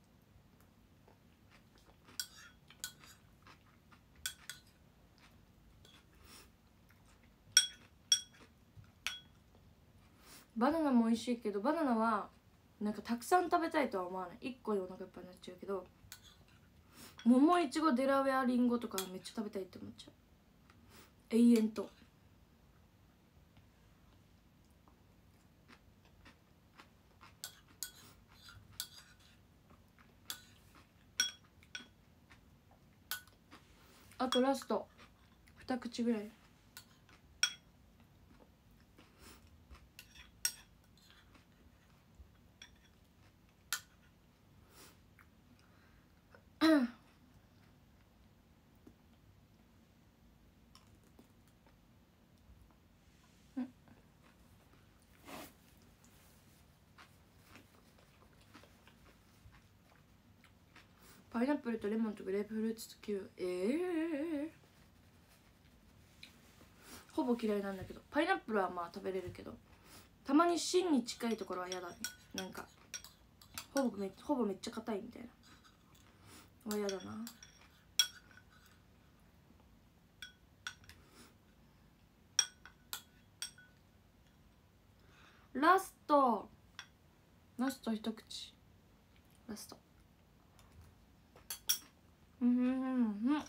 バナナも美味しいけど、バナナはなんかたくさん食べたいとは思わない。いっこでお腹いっぱいになっちゃうけど、桃いちごデラウェアりんごとかめっちゃ食べたいって思っちゃう。永遠と。あとラストに口ぐらい。 パイナップルとレモンとグレープフルーツとキウイ、ええー、ほぼ嫌いなんだけど。パイナップルはまあ食べれるけど、たまに芯に近いところは嫌だね。なんかほぼめほぼめっちゃ硬いみたいなは嫌だな。ラストラスト一口。ラストうんうんうん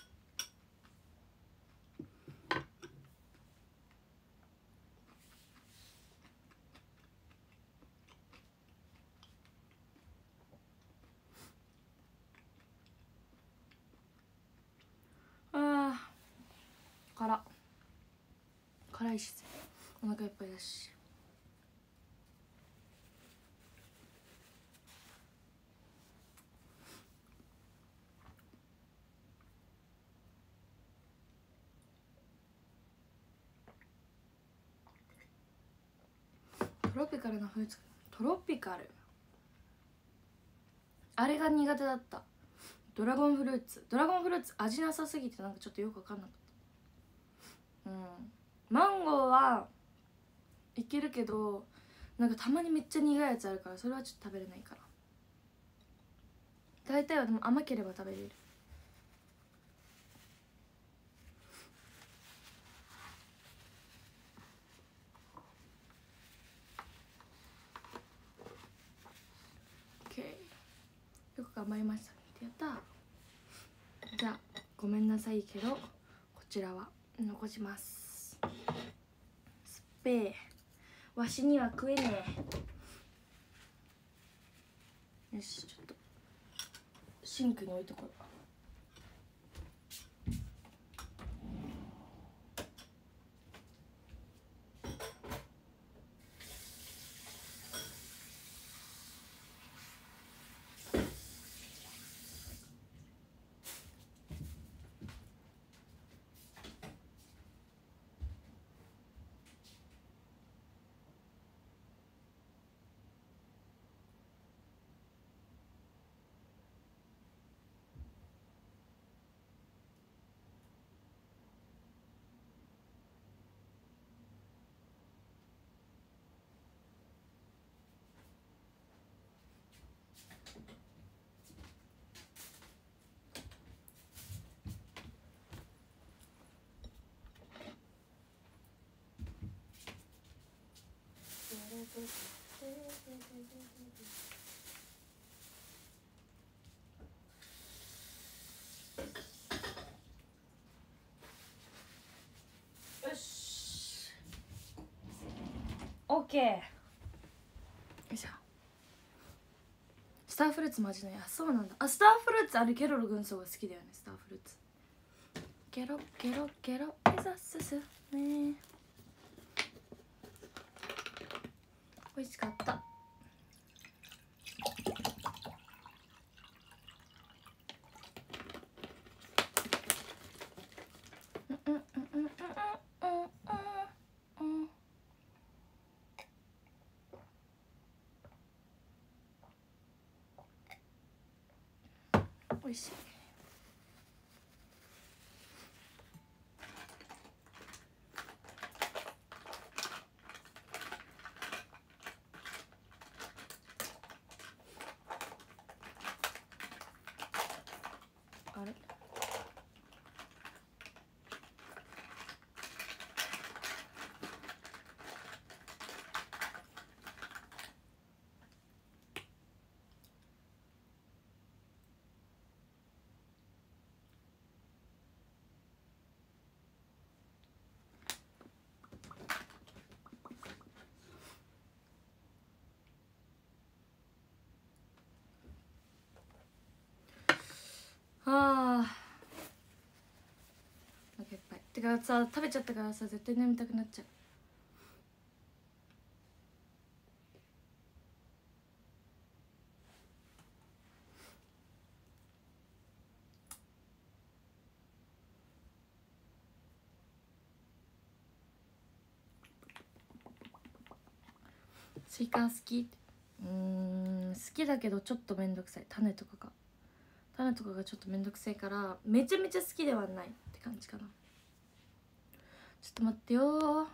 あー辛辛いしお腹いっぱいだし。トロピカルなフルーツ、トロピカルあれが苦手だった。ドラゴンフルーツドラゴンフルーツ味なさすぎてなんかちょっとよく分かんなかった。うんマンゴーはいけるけど、なんかたまにめっちゃ苦いやつあるから、それはちょっと食べれないかな。大体はでも甘ければ食べれる。よく頑張りましたね。やった。じゃあごめんなさいけどこちらは残します。すっぺーわしには食えねえ。よしちょっとシンクに置いとこう。よし オーケー。 よいしょ。スターフルーツマジのや。そうなんだ。あスターフルーツあれケロロ軍曹が好きだよね。スターフルーツケロケロケロ目指すね。美味しかった。美味しい。あれああお腹いっぱい。てかさ食べちゃったからさ絶対眠たくなっちゃう。スイカ好き？うーん好きだけどちょっとめんどくさい。種とかが種とかがちょっとめんどくせえからめちゃめちゃ好きではないって感じかな。ちょっと待ってよ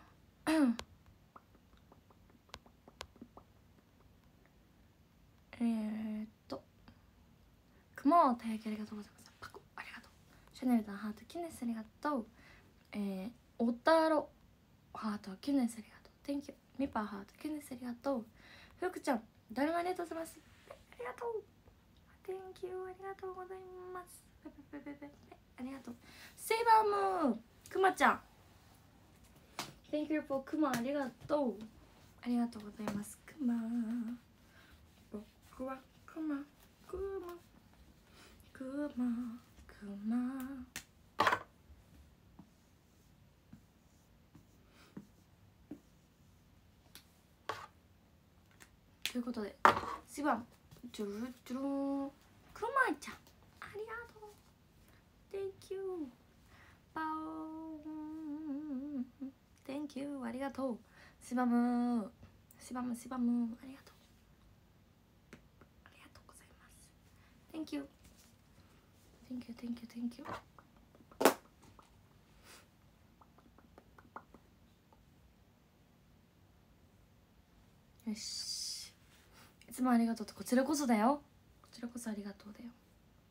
えーっと雲をたい焼きありがとうございます。パコありがとう。シャネルのハートキュネスありがとう。えー、おたろハートキュネスありがとう。 Thank you。 ミパーハートキュネスありがとう。ふくちゃんだるまありがとうございます。ありがとう。 Thank you。 ありがとうございます。ペペペペペペありがとう。セイバームーくまちゃん Thank you for くまありがとう。ありがとうございます。くま僕はくまくまくまくまということでしばんチュルルチュルンくまちゃんありがとう。 Thank you。 パオーン Thank you。 ありがとう。しばむしばむしばむありがとう。ありがとうございます。 Thank you Thank you Thank you Thank you。 よし、いつもありがとうってこちらこそだよ。こちらこそありがとうだよ。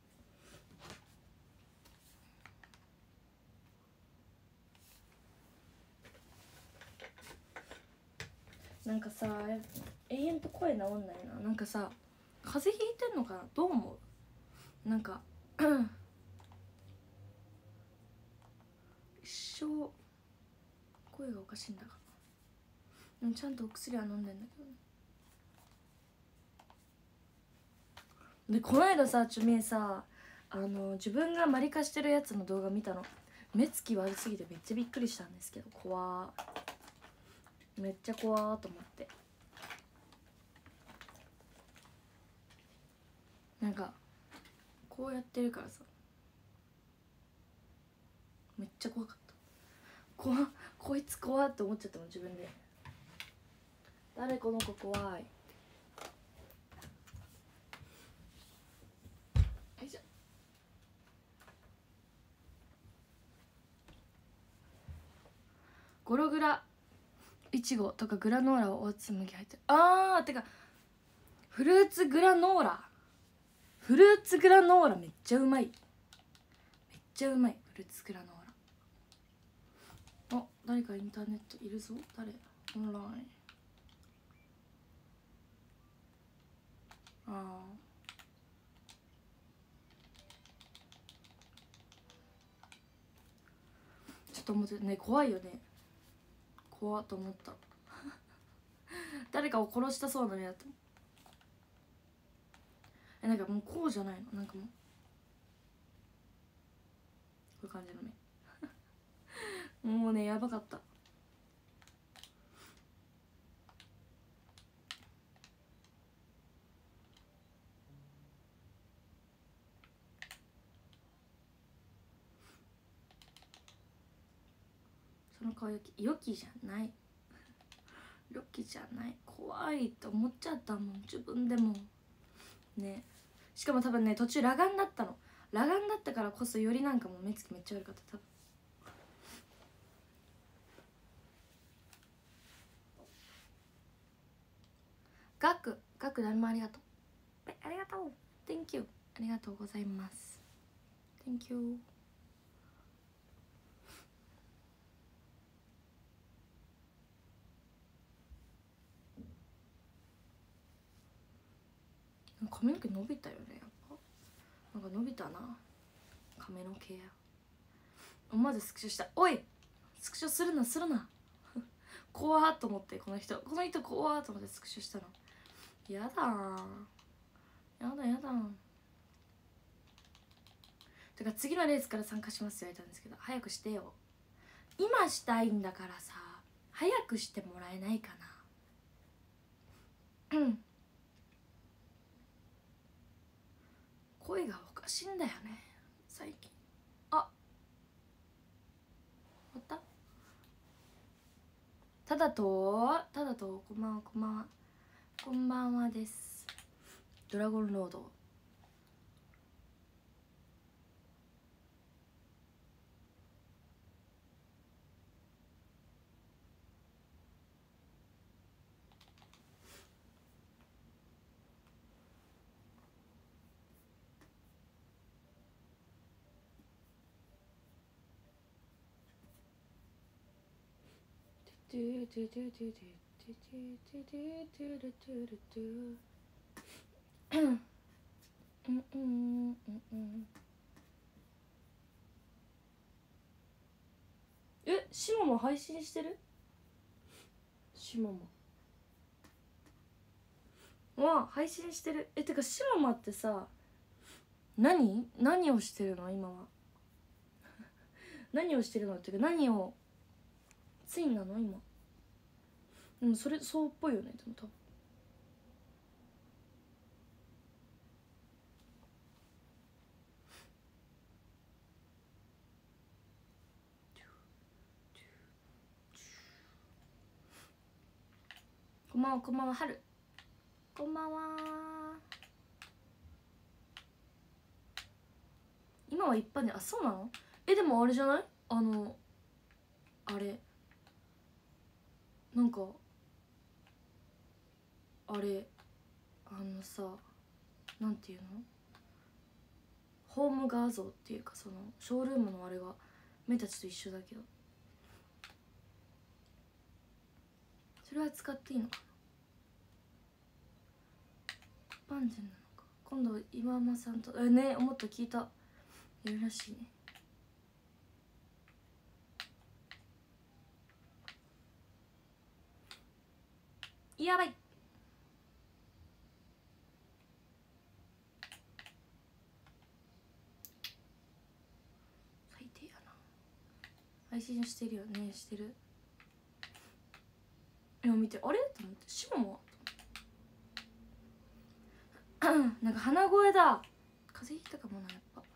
なんかさ永遠と声治んないな。なんかさ風邪ひいてんのかな、どう思う？なんか一生声がおかしいんだが、でもちゃんとお薬は飲んでんだけどね。でこの間さちょみえさあの自分がマリカしてるやつの動画見たの。目つき悪すぎてめっちゃびっくりしたんですけど、怖ーめっちゃ怖ーと思って。なんかこうやってるからさめっちゃ怖かった。怖っこいつ怖って思っちゃったもん自分で。誰この子怖い。よいしょ。ゴログラいちごとかグラノーラをオーツ麦入ってる。あーてかフルーツグラノーラフルーツグラノーラめっちゃうまい。めっちゃうまいフルーツグラノーラ。あ、誰かインターネットいるぞ。誰？オンライン。ああちょっと思ってね、怖いよね。怖っと思った誰かを殺したそうな目だった。え、なんかもうこうじゃないの、なんかもうこういう感じの目もうねやばかった。その顔よきよきじゃないよきじゃない。怖いって思っちゃったもん自分でもね。しかも多分ね途中裸眼だったの。裸眼だったからこそよりなんかもう目つきめっちゃ悪かった多分。ガクガク誰もありがとう。ありがとう Thank you。 ありがとうございます。 Thank you。髪の毛伸びたよねやっぱ。なんか伸びたな髪の毛。思わずスクショした。おいスクショするなするな怖ーっと思って、この人この人怖ーっと思ってスクショしたの。やだーやだやだー。だから次のレースから参加しますって言われたんですけど、早くしてよ。今したいんだからさ早くしてもらえないかな。うん声がおかしいんだよね最近。あ終わった。ただとただとこんばんはこんばんはこんばんはです。ドラゴンロードトゥトゥトゥトゥトゥトゥトゥトゥトゥトゥトゥトゥトゥうんうんうんうんえ、シモも配信してる？シモもわ配信してる。え、てかシモマってさ何何をしてるの今は何をしてるのっていうか何をツインなの今。でもそれそうっぽいよね。でも多分こんばんはこんばんは春こんばんは。今は一般で、あそうなの。えでもあれじゃない、あのあれなんかあれあのさなんていうのホーム画像っていうかそのショールームのあれが目たちと一緒だけどそれは使っていいのかな。一般人なのか。今度岩間さんとえね思った聞いたいるらしいね。やばい最低やな。配信してるよね。してる。今見てあれと思ってシモもなんか鼻声だ。風邪ひいたかもなやっぱ。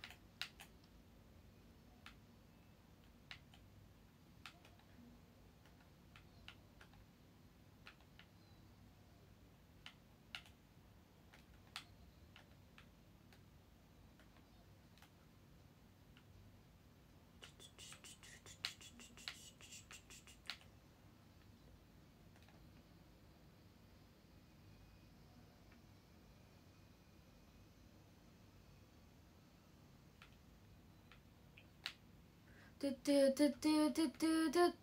てっててっててってて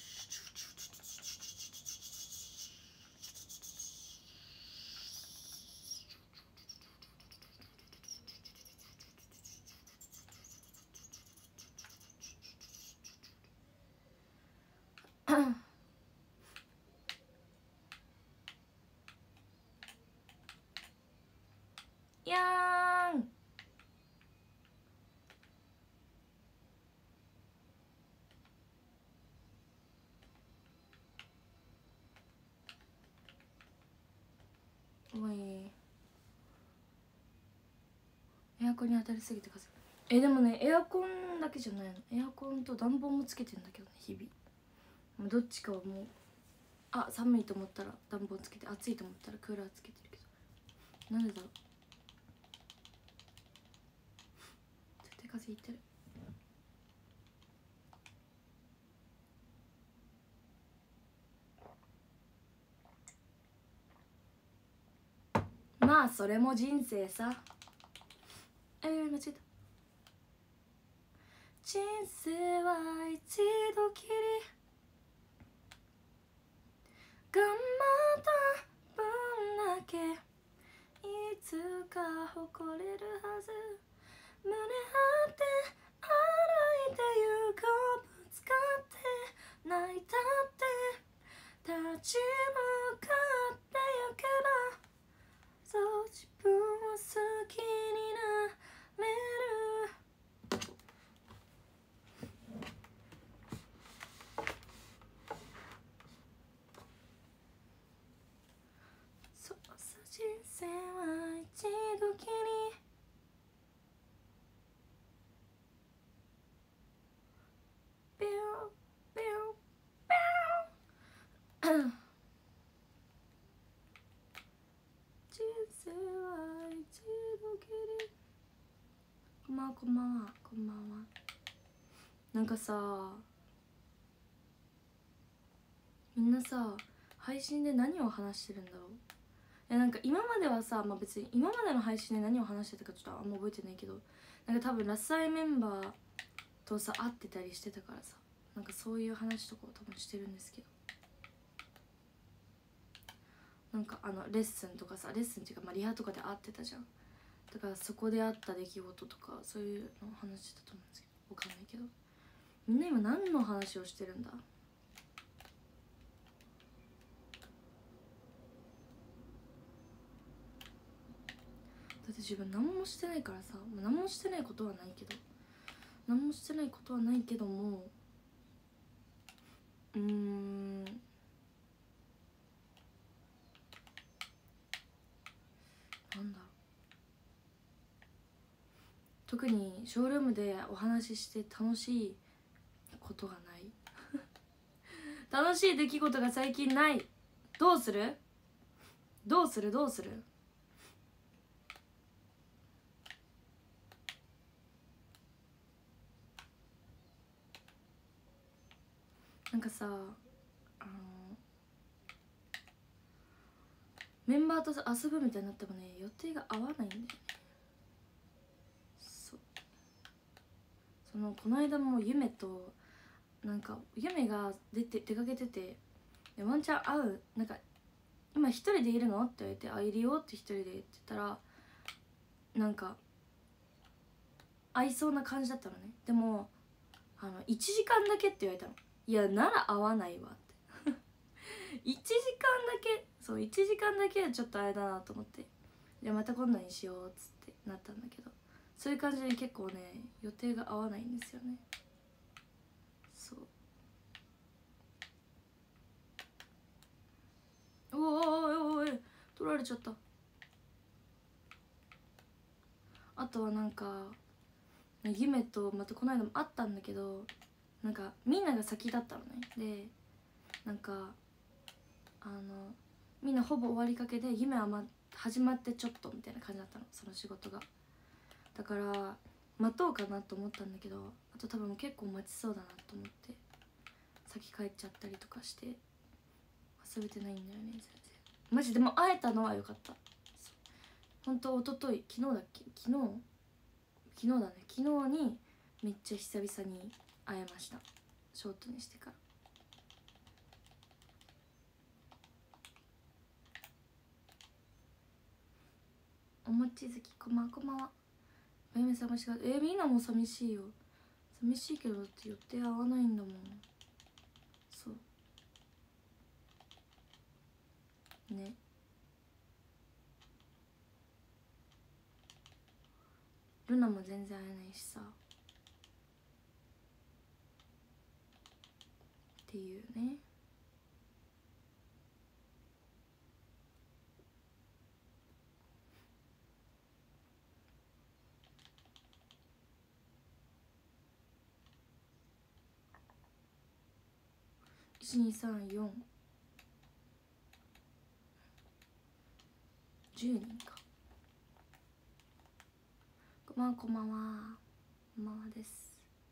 やーん。おいエアコンに当たりすぎて風。えでもねエアコンだけじゃないの。エアコンと暖房もつけてんだけどね日々。どっちかはもうあ寒いと思ったら暖房つけて暑いと思ったらクーラーつけてるけどなんでだろう。絶対風邪ひいてる。まあそれも人生さ。えー、間違えた。人生は一度きり頑張った分だけいつか誇れるはず。胸張って歩いてゆこう。ぶつかって泣いたって立ち向かってゆけばそう自分を好きになれる。そうさ人生は一度きりビュービュービュー人生は一度きり。こんばんはこんばんはこんばんは。なんかさみんなさ配信で何を話してるんだろう。いやなんか今まではさ、まあ、別に今までの配信で何を話してたかちょっとあんま覚えてないけどなんか多分ラスアイメンバーとさ会ってたりしてたからさなんかそういう話とかを多分してるんですけど、なんかあのレッスンとかさ、レッスンっていうか、まあ、リハとかで会ってたじゃん。だからそこであった出来事とかそういうの話してたと思うんですけど、わかんないけど、みんな今何の話をしてるんだ。だって自分何もしてないからさ、何もしてないことはないけど何もしてないことはないけどもうーんなんだろう、特にショールームでお話しして楽しいことがない楽しい出来事が最近ない。どうするどうするどうするなんかさ、あのメンバーと遊ぶみたいになってもね、予定が合わないんだよね。そう、そのこの間もゆめとなんかゆめが出て出かけてて、ワンチャン会う、なんか今一人でいるのって言われて、あいるよって一人で言ってたら、なんか会いそうな感じだったのね。でもあのいちじかんだけって言われたの。いやなら会わないわっていちじかんだけ、そういちじかんだけはちょっとあれだなと思って、じゃあまた今度にしようっつってなったんだけど、そういう感じで結構ね予定が合わないんですよね。そう、おおおいおいおい取られちゃった。あとはなんか夢とまたこの間も会ったんだけど、なんかみんなが先だったのね。でなんかあのみんなほぼ終わりかけで、夢は、ま、始まってちょっとみたいな感じだったの、その仕事が。だから待とうかなと思ったんだけど、あと多分結構待ちそうだなと思って先帰っちゃったりとかして遊べてないんだよね全然。マジでも会えたのは良かった。本当一昨日昨日だっけ、昨日昨日だね、昨日にめっちゃ久々に会えました、ショートにしてから。おもちずきこまこまはお嫁さんもしかえー、みんなも寂しいよ。寂しいけどだって予定合わないんだもん。そうね、ルナも全然会えないしさっていうね。いちにさんよんじゅうにんか。こんばんはこんばんはこんばんはです。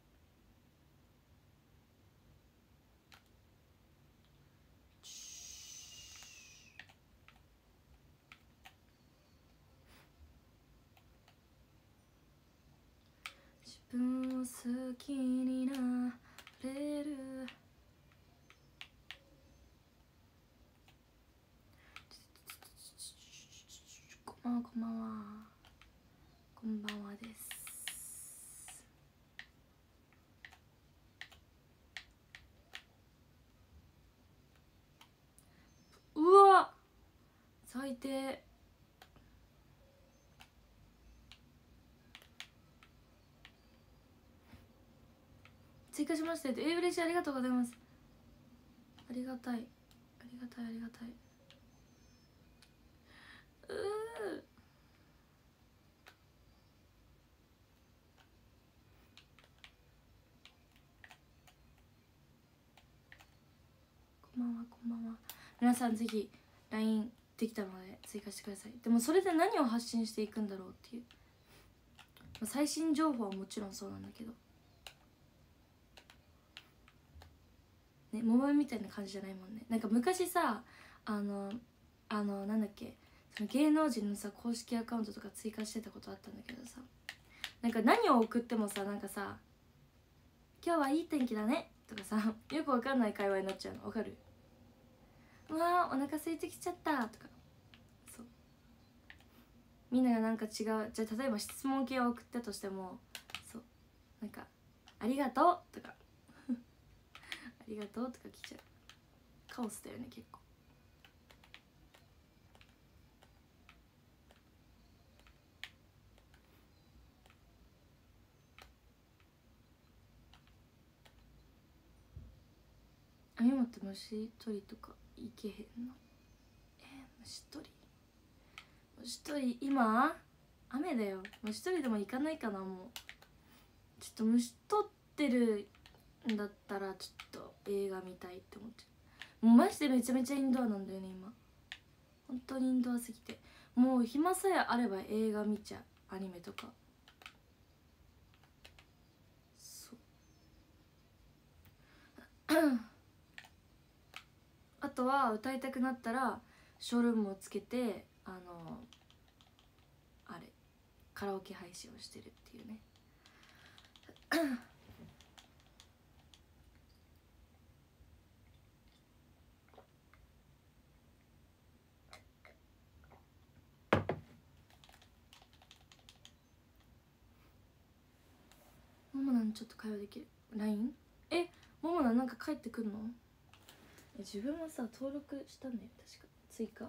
自分を好きになれる。こんばんはこんばんはこんばんはです。うわ最低。追加しましたよ。えー、嬉しい、ありがとうございます。ありがたいありがたいありがたい。うーこんばんはこんばんは。皆さんぜひ ライン できたので追加してください。でもそれで何を発信していくんだろうっていう、最新情報はもちろんそうなんだけどね、モバイルみたいな感じじゃないもんね。なんか昔さ、あのあのなんだっけ、その芸能人のさ公式アカウントとか追加してたことあったんだけどさ、なんか何を送ってもさ、なんかさ「今日はいい天気だね」 とかさ、よくわかんない会話になっちゃうのわかる？うわーお腹空いてきちゃったとか、そうみんながなんか違う、じゃあ例えば質問系を送ったとしても、そうなんかありがとうとかありがとうとか来ちゃう。カオスだよね結構。網持って虫取りとかいけへんの？えー、虫取り虫取り今雨だよ。虫取りでも行かないかな。もうちょっと虫取ってるんだったらちょっと映画見たいって思っちゃう。もうマジでめちゃめちゃインドアなんだよね今。本当にインドアすぎて、もう暇さえあれば映画見ちゃう。アニメとか。そうあとは歌いたくなったらショールームをつけて、あのあれカラオケ配信をしてるっていうねももなんちょっと会話できる ライン？ え、ももなんなんか帰ってくんの？え自分もさ登録したんだよ確か。追加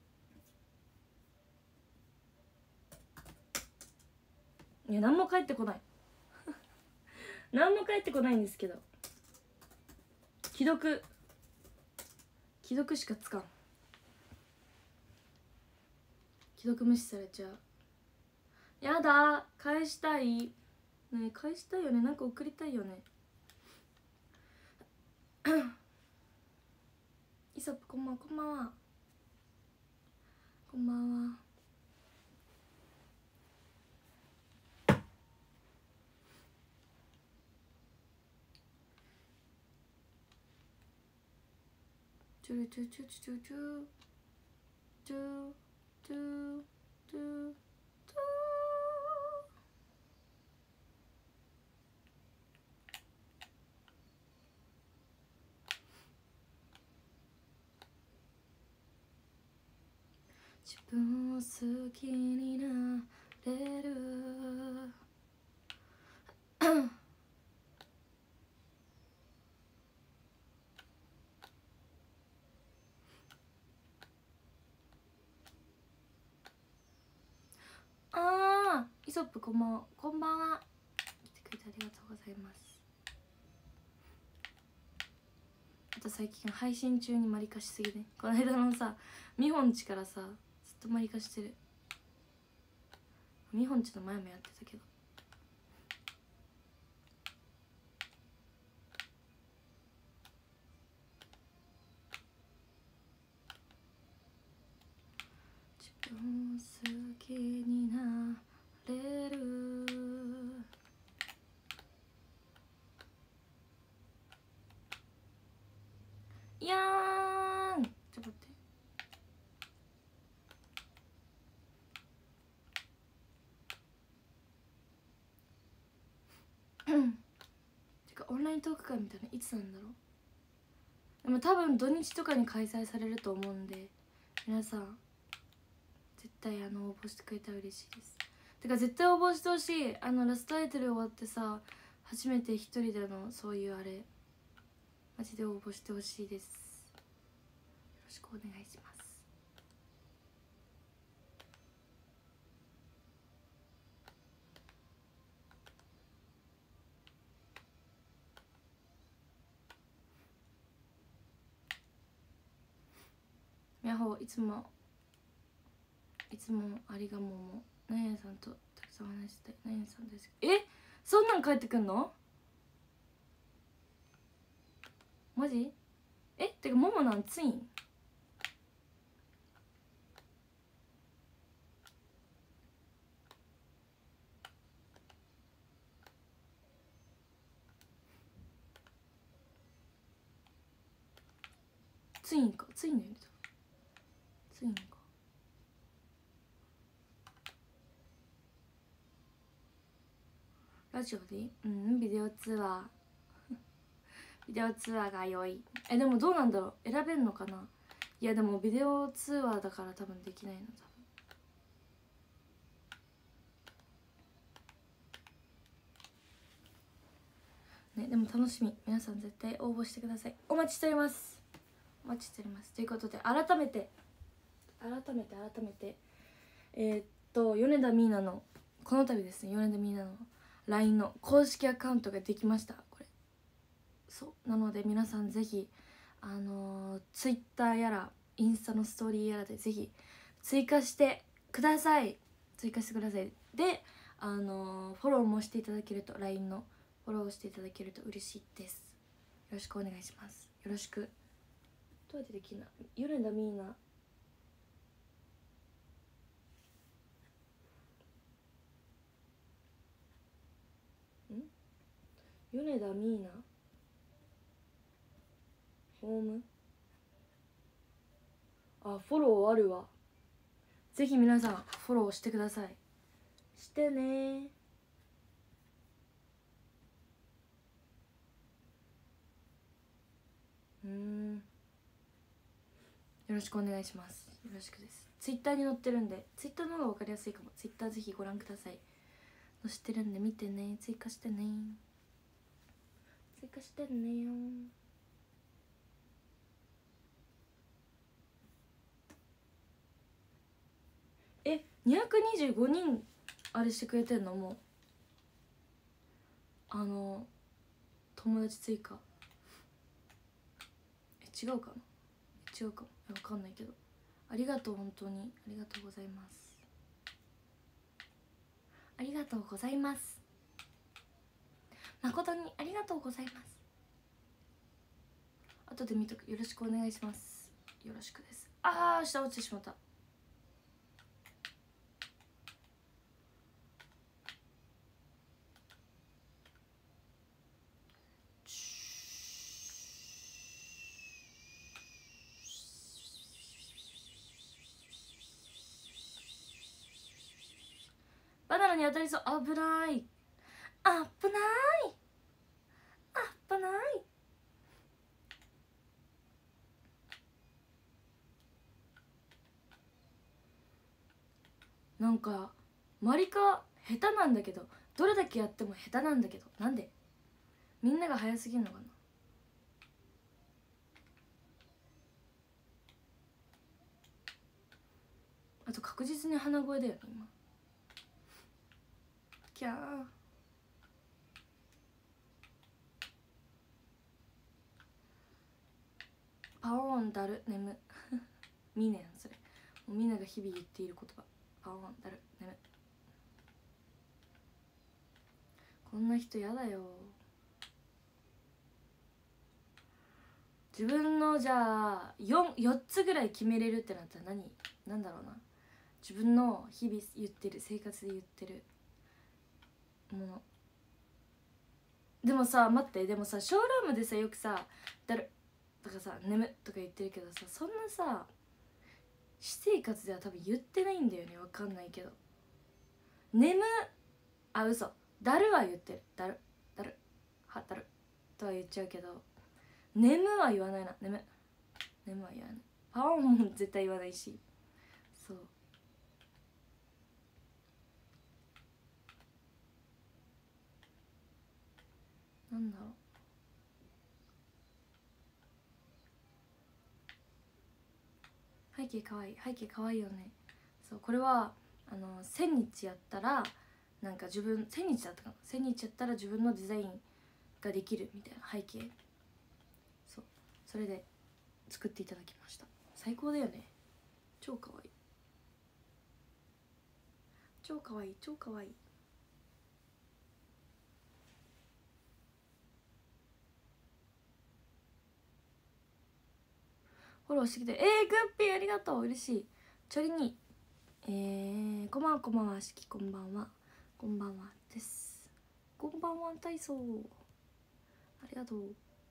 いや何も返ってこない何も返ってこないんですけど、既読既読しかつかん。既読無視されちゃう。やだ返したいねえ、返したいよね。なんか送りたいよねイソップこんばんは。こんばんはこんばんは。チュルチュチュチュチュチュチュチュチュチュ自分を好きになれるあーイソップこんばんは。こんばんは。来てくれてありがとうございます。あと最近配信中にマリカしすぎね。この間のさみほんちからさずっとマリカしてる。みほんちの前もやってたけど、自分を好きになれる。いやーんちょっと待って。てかオンライントーク会みたいないつなんだろう。でも多分土日とかに開催されると思うんで、皆さん絶対あの応募してくれたら嬉しいです。てか絶対応募してほしい。あのラストアイドル終わってさ初めて一人でのそういうあれマジで応募してほしいです。よろしくお願いします。みやほいつもいつもありがもも。なやさんとたくさん話してなやさんです。えそんなん帰ってくんの？マジ？えてかももなんツイン？ツインかツインだよね。ツインか。ラジオでいい？うんビデオ通話ビデオ通話が良い。えでもどうなんだろう、選べんのかな。いやでもビデオ通話だから多分できないの、多分ね。でも楽しみ、皆さん絶対応募してください。お待ちしております、お待ちしております。ということで改めて改めて改めてえー、っと米田ミーナのこの度ですね、米田ミーナの ライン の公式アカウントができました。これそうなので皆さんぜひあのー、ツイッターやらインスタのストーリーやらでぜひ追加してください、追加してください。であのー、フォローもしていただけると、 ライン のフォローしていただけると嬉しいです。よろしくお願いします。よろしく。どうやってできるの、米田ミーナん米田ミーナホーム、あフォローあるわ。ぜひ皆さんフォローしてください。してね。うんよろしくお願いします。よろしくです。ツイッターに載ってるんで、ツイッターの方が分かりやすいかも。ツイッターぜひご覧ください。載ってるんで見てね、追加してね、追加してねよ。えにひゃくにじゅうごにんあれしてくれてんの、もうあの友達追加、え違うかな、違うかも、分かんないけど、ありがとう、本当にありがとうございます、ありがとうございます、誠にありがとうございます。後で見とく、よろしくお願いします。よろしくです。あー下落ちてしまった。バナナに当たりそう、危ない、危ない危ない。なんかマリカ下手なんだけど、どれだけやっても下手なんだけど、なんでみんなが早すぎるのかな。あと確実に鼻声だよね今。キャーパオーンだる眠みんなやんそれ、もうみんなが日々言っている言葉、パオーンだる眠。こんな人やだよ。自分のじゃあ 4, 4つぐらい決めれるってなったら何なんだろうな。自分の日々言ってる生活で言ってるもの。でもさ待って、でもさショールームでさよくさ「だる」とかさ「眠」とか言ってるけどさ、そんなさ私生活では多分言ってないんだよね。わかんないけど「眠」あ嘘「だる」は言ってる。「だる」「だる」「はだる」とは言っちゃうけど「眠」は言わないな。「眠」「眠」は言わない。パオンも絶対言わないし。そうなんだろう。背景かわいい、背景かわいいよね。そうこれはあのせんにちやったらなんか自分せんにちだったかな、せんにちやったら自分のデザインができるみたいな背景、そうそれで作っていただきました。最高だよね。超かわいい、超かわいい、超かわいい。フォローしてきて、えー、グッピーありがとう、嬉しい。チョリにえー、こんばんは、こんばんは、しきこんばんは、こんばんはです。こんばんは体操、ありがとう。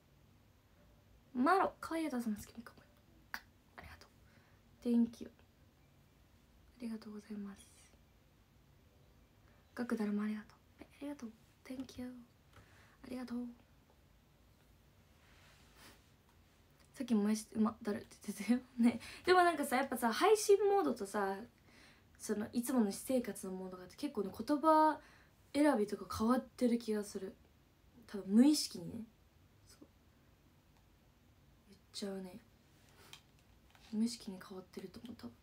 マロ、かわいいやつさん好きにかも。ありがとう。Thank you。ありがとうございます。ガクダルもありがとう。ありがとう。Thank you。ありがとう。 さっきも前しうまだるって言ってたよね。でもなんかさやっぱさ配信モードとさそのいつもの私生活のモードがあって結構ね言葉選びとか変わってる気がする。多分無意識にねそう言っちゃうね。無意識に変わってると思う多分。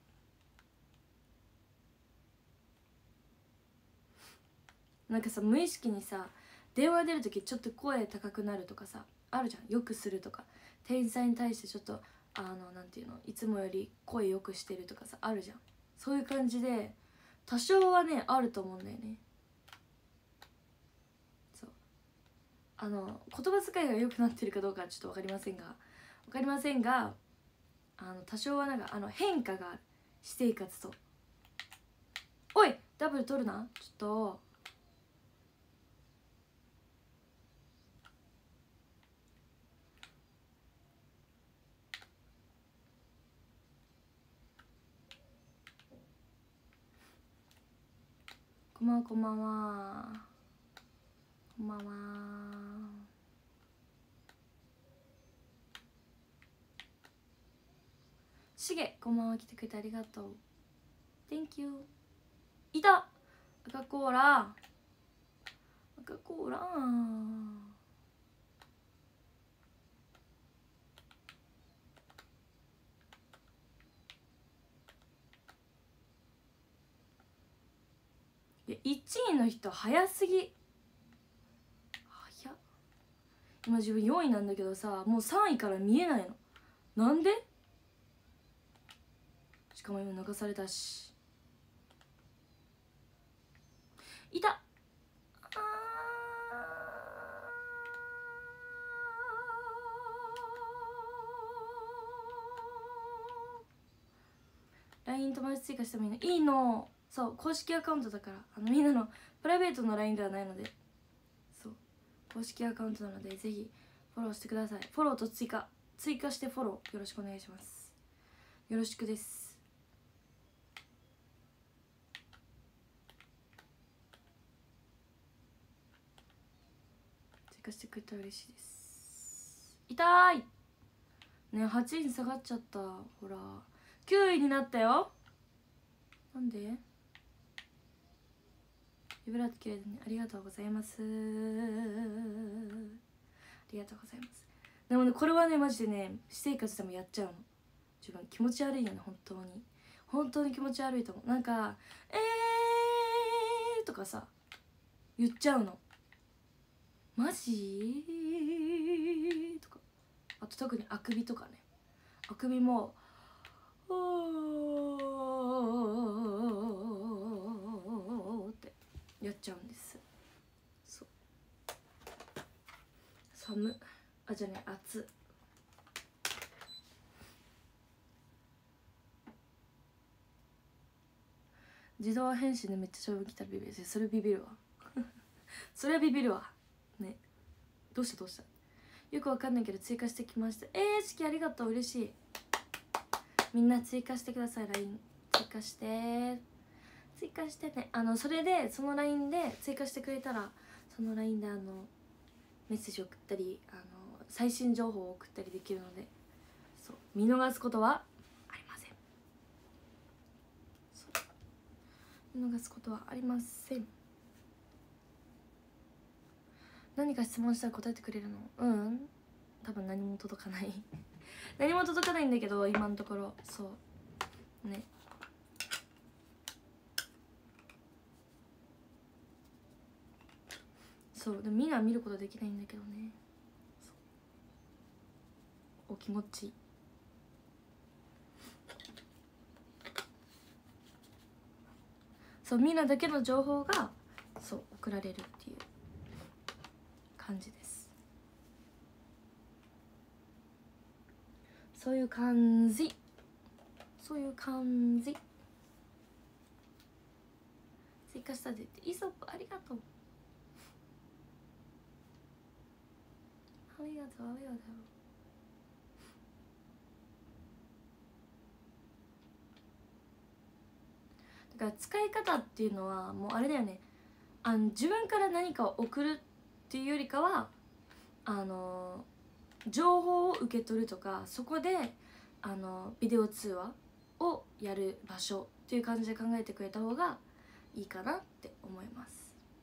なんかさ無意識にさ電話出る時ちょっと声高くなるとかさあるじゃん。よくするとか店員さんに対してちょっとあのなんていうのいつもより声よくしてるとかさあるじゃん。そういう感じで多少はねあると思うんだよね。そうあの言葉遣いが良くなってるかどうかはちょっと分かりませんが分かりませんがあの多少はなんかあの変化がある私生活と。おいダブル取るなちょっと。こんばんはこんばんはこんばんは。しげこんばんは来てくれてありがとう Thank you。 いた赤コーラ赤コーラいやいちいの人早すぎ。早っ。今自分よんいなんだけどさもうさんいから見えないの。なんで？しかも今流されたし。いた。あー ライン 友達追加してもいいの？いいの。そう公式アカウントだからあのみんなのプライベートの ライン ではないのでそう公式アカウントなのでぜひフォローしてください。フォローと追加追加してフォローよろしくお願いします。よろしくです。追加してくれたら嬉しいです。痛いね。はちいに下がっちゃった。ほらきゅういになったよ。なんでビブラート綺麗だね。ありがとうございます。ありがとうございます。でもねこれはねマジでね私生活でもやっちゃうの。自分気持ち悪いよね本当に本当に気持ち悪いと思う。なんか「えー」とかさ言っちゃうの。マジとかあと特にあくびとかねあくびも「おー」ってやっちゃうんです。そう寒あじゃあね熱自動返信でめっちゃ勝負きたビビる。それビビるわそれはビビるわね。どうしたどうしたよくわかんないけど追加してきました。えー、式ありがとう嬉しい。みんな追加してください。 ライン 追加して追加してね。あのそれでその ライン で追加してくれたらその ライン であのメッセージ送ったりあの最新情報を送ったりできるのでそう見逃すことはありません。そう見逃すことはありません。何か質問したら答えてくれるの？うん多分何も届かない何も届かないんだけど今のところそうね。そうでもみんな見ることできないんだけどね。お気持ちそうみんなだけの情報がそう送られるっていう感じです。そういう感じそういう感じ。追加したでってイソップありがとうありがとうありがとう。だから使い方っていうのはもうあれだよね。あの自分から何かを送るっていうよりかはあの情報を受け取るとか、そこであのビデオ通話をやる場所っていう感じで考えてくれた方がいいかなって思います。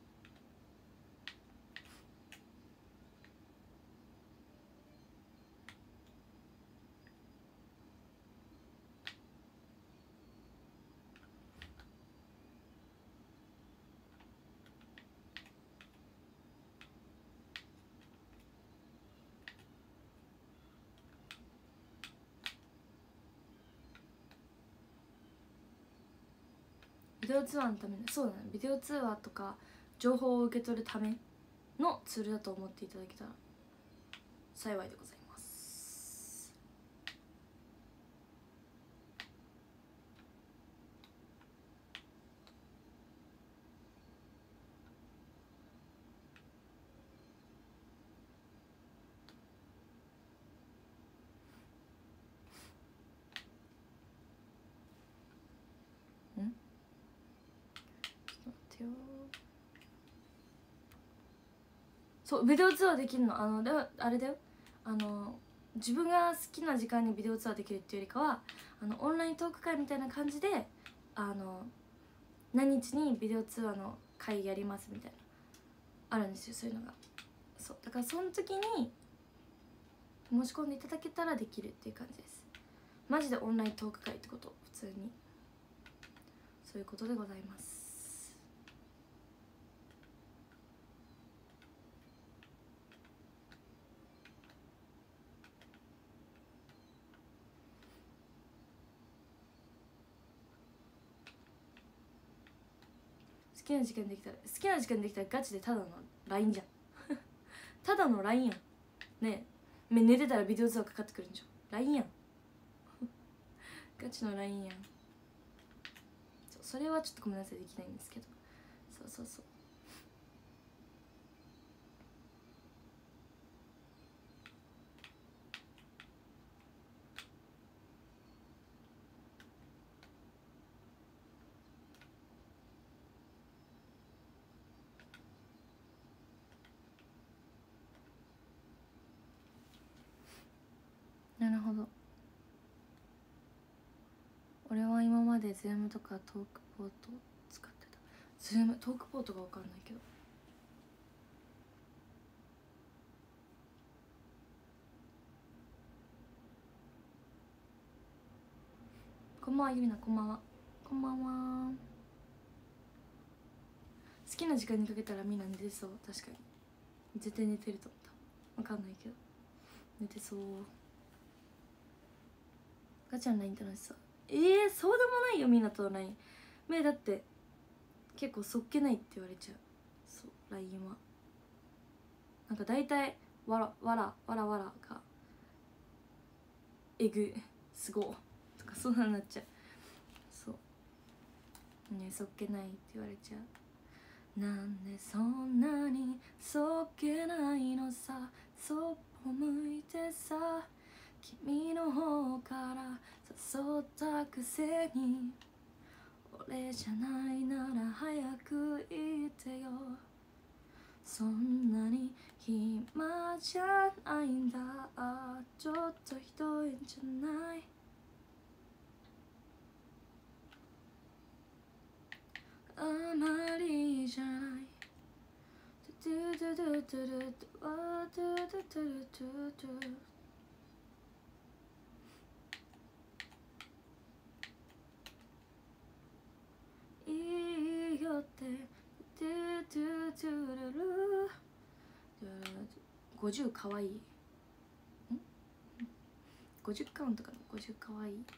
ビデオ通話のために、そうだね、ビデオ通話とか情報を受け取るためのツールだと思っていただけたら幸いでございます。ん？ちょっと待ってよ。そうビデオ通話できるの、あのでもあれだよ、あの自分が好きな時間にビデオ通話できるっていうよりかは、あのオンライントーク会みたいな感じで、あの何日にビデオ通話の会やりますみたいなあるんですよ、そういうのが。そうだからその時に申し込んでいただけたらできるっていう感じです。マジでオンライントーク会ってこと、普通にそういうことでございます。好きな時間できたら、好きな時間できたらガチでただの ライン じゃんただの ライン やんねえ、寝てたらビデオ通話かかってくるんじゃん、 ライン やんガチの ライン やん。そ, それはちょっとごめんなさい、できないんですけど、そうそうそう。なるほど。俺は今まで Zoom とかトークポート使ってた。 Zoom トークポートが分かんないけど、こんばんはゆみな、こんばんは、こんばんは。好きな時間にかけたらみんな寝てそう。確かに絶対寝てると思った。分かんないけど寝てそう。ガチャの ライン 楽しそう。えー、そうでもないよ、みんなとの ライン。 目だって結構そっけないって言われちゃう。そう ライン はなんか大体わらわらわらわらがえぐすごとかそんなになっちゃう。そうね、そっけないって言われちゃう。なんでそんなにそっけないのさ、そっぽ向いてさ、君の方から誘ったくせに、俺じゃないなら早く言ってよ、そんなに暇じゃないんだ、ちょっとひどいんじゃない、あまりじゃない、トゥトゥトゥトゥトゥトゥトゥトゥトゥトゥ、いいよってトゥトゥトゥルル、ごじゅうかわいい、んごじゅうカウントかな、ごじゅうかわいい、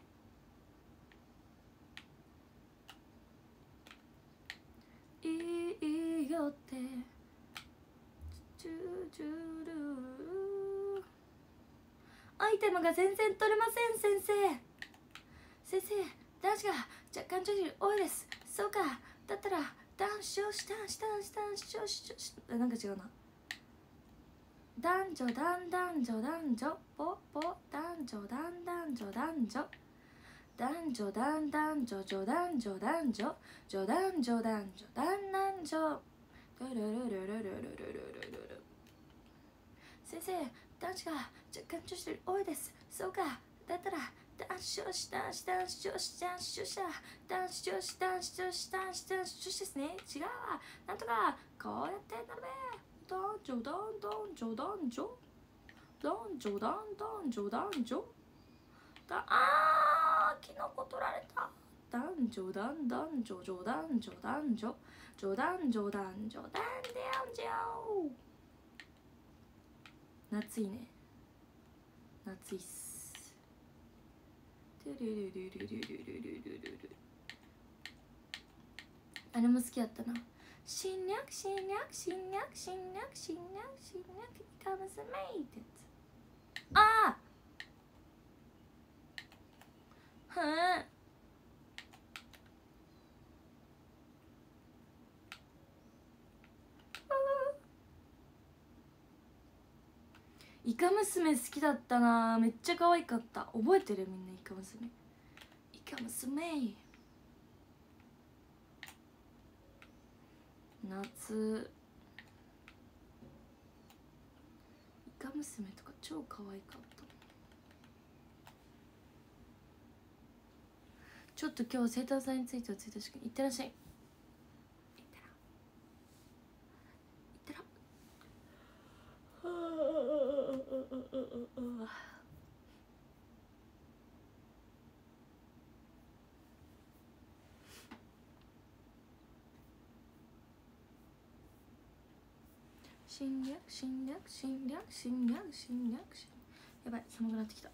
いいよってチュチュルルル、アイテムが全然取れません先生。先生男子が若干女子多いです。そうか、だったら男子女子男子男子男子女子女子、なんか違うな、男女男男女男女ポポ男女男男女男女男女男男女女男女男女女男女男女男男女ルルルルルルルルルルルル、先生男子が若干女子より多いです。そうか、だったら男子女子男子男子女子男子女子だ。男子女子男子女子男子男子女子ですね。違うわ。なんとかこうやってなるべ。男女男男女男女男女男男女男女だ。あーキノコ取られた。男女男男女女男女男女女男女男女男女夏いね。夏いっす。あれも好きやったな。侵略侵略侵略侵略侵略侵略イカ娘ってやつ。ああはんイカ娘好きだったな。めっちゃ可愛かった。覚えてるみんなイカ娘。イカ娘夏。イカ娘とか超可愛かった。ちょっと今日生誕祭についてはついたしかいってらっしゃい。いってらいってら。侵略侵略侵略侵略侵略侵略。やばい、寒くなってきた。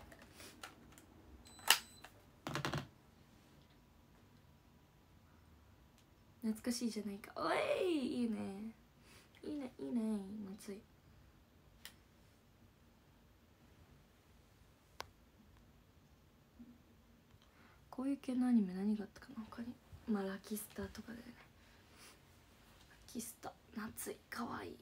懐かしいじゃないか。おい、いいねいいねいいね。夏い。こういう系のアニメ何があったかな他に。まあラキスタとかでね。ラキスタ夏いかわいい。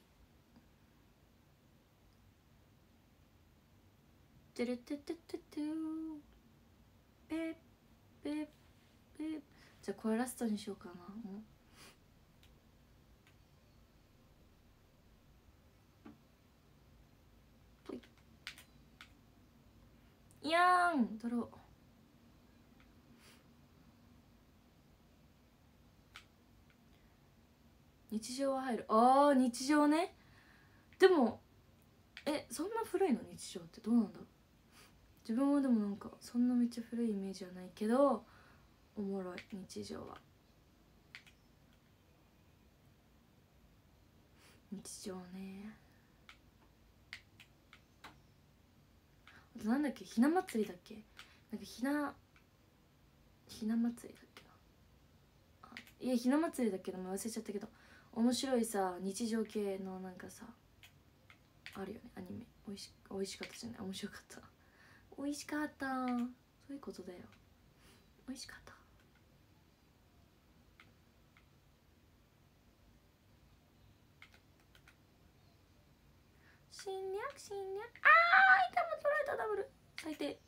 てるててててペッペッペッ。じゃあこれラストにしようかな。もういやーん、撮ろう。日常は入る。あー日常ね。でもえそんな古いの日常ってどうなんだろう。自分はでもなんかそんなめっちゃ古いイメージはないけどおもろい日常は。日常ね。あとなんだっけ、ひな祭りだっけ。なんかひなひな祭りだっけな。あいやひな祭りだっけども忘れちゃったけど、面白いさ日常系のなんかさあるよねアニメ。おいしおいしかったじゃない、面白かった。おいしかった、そういうことだよ。おいしかった。侵略侵略。あーイカも取られた。ダブル最低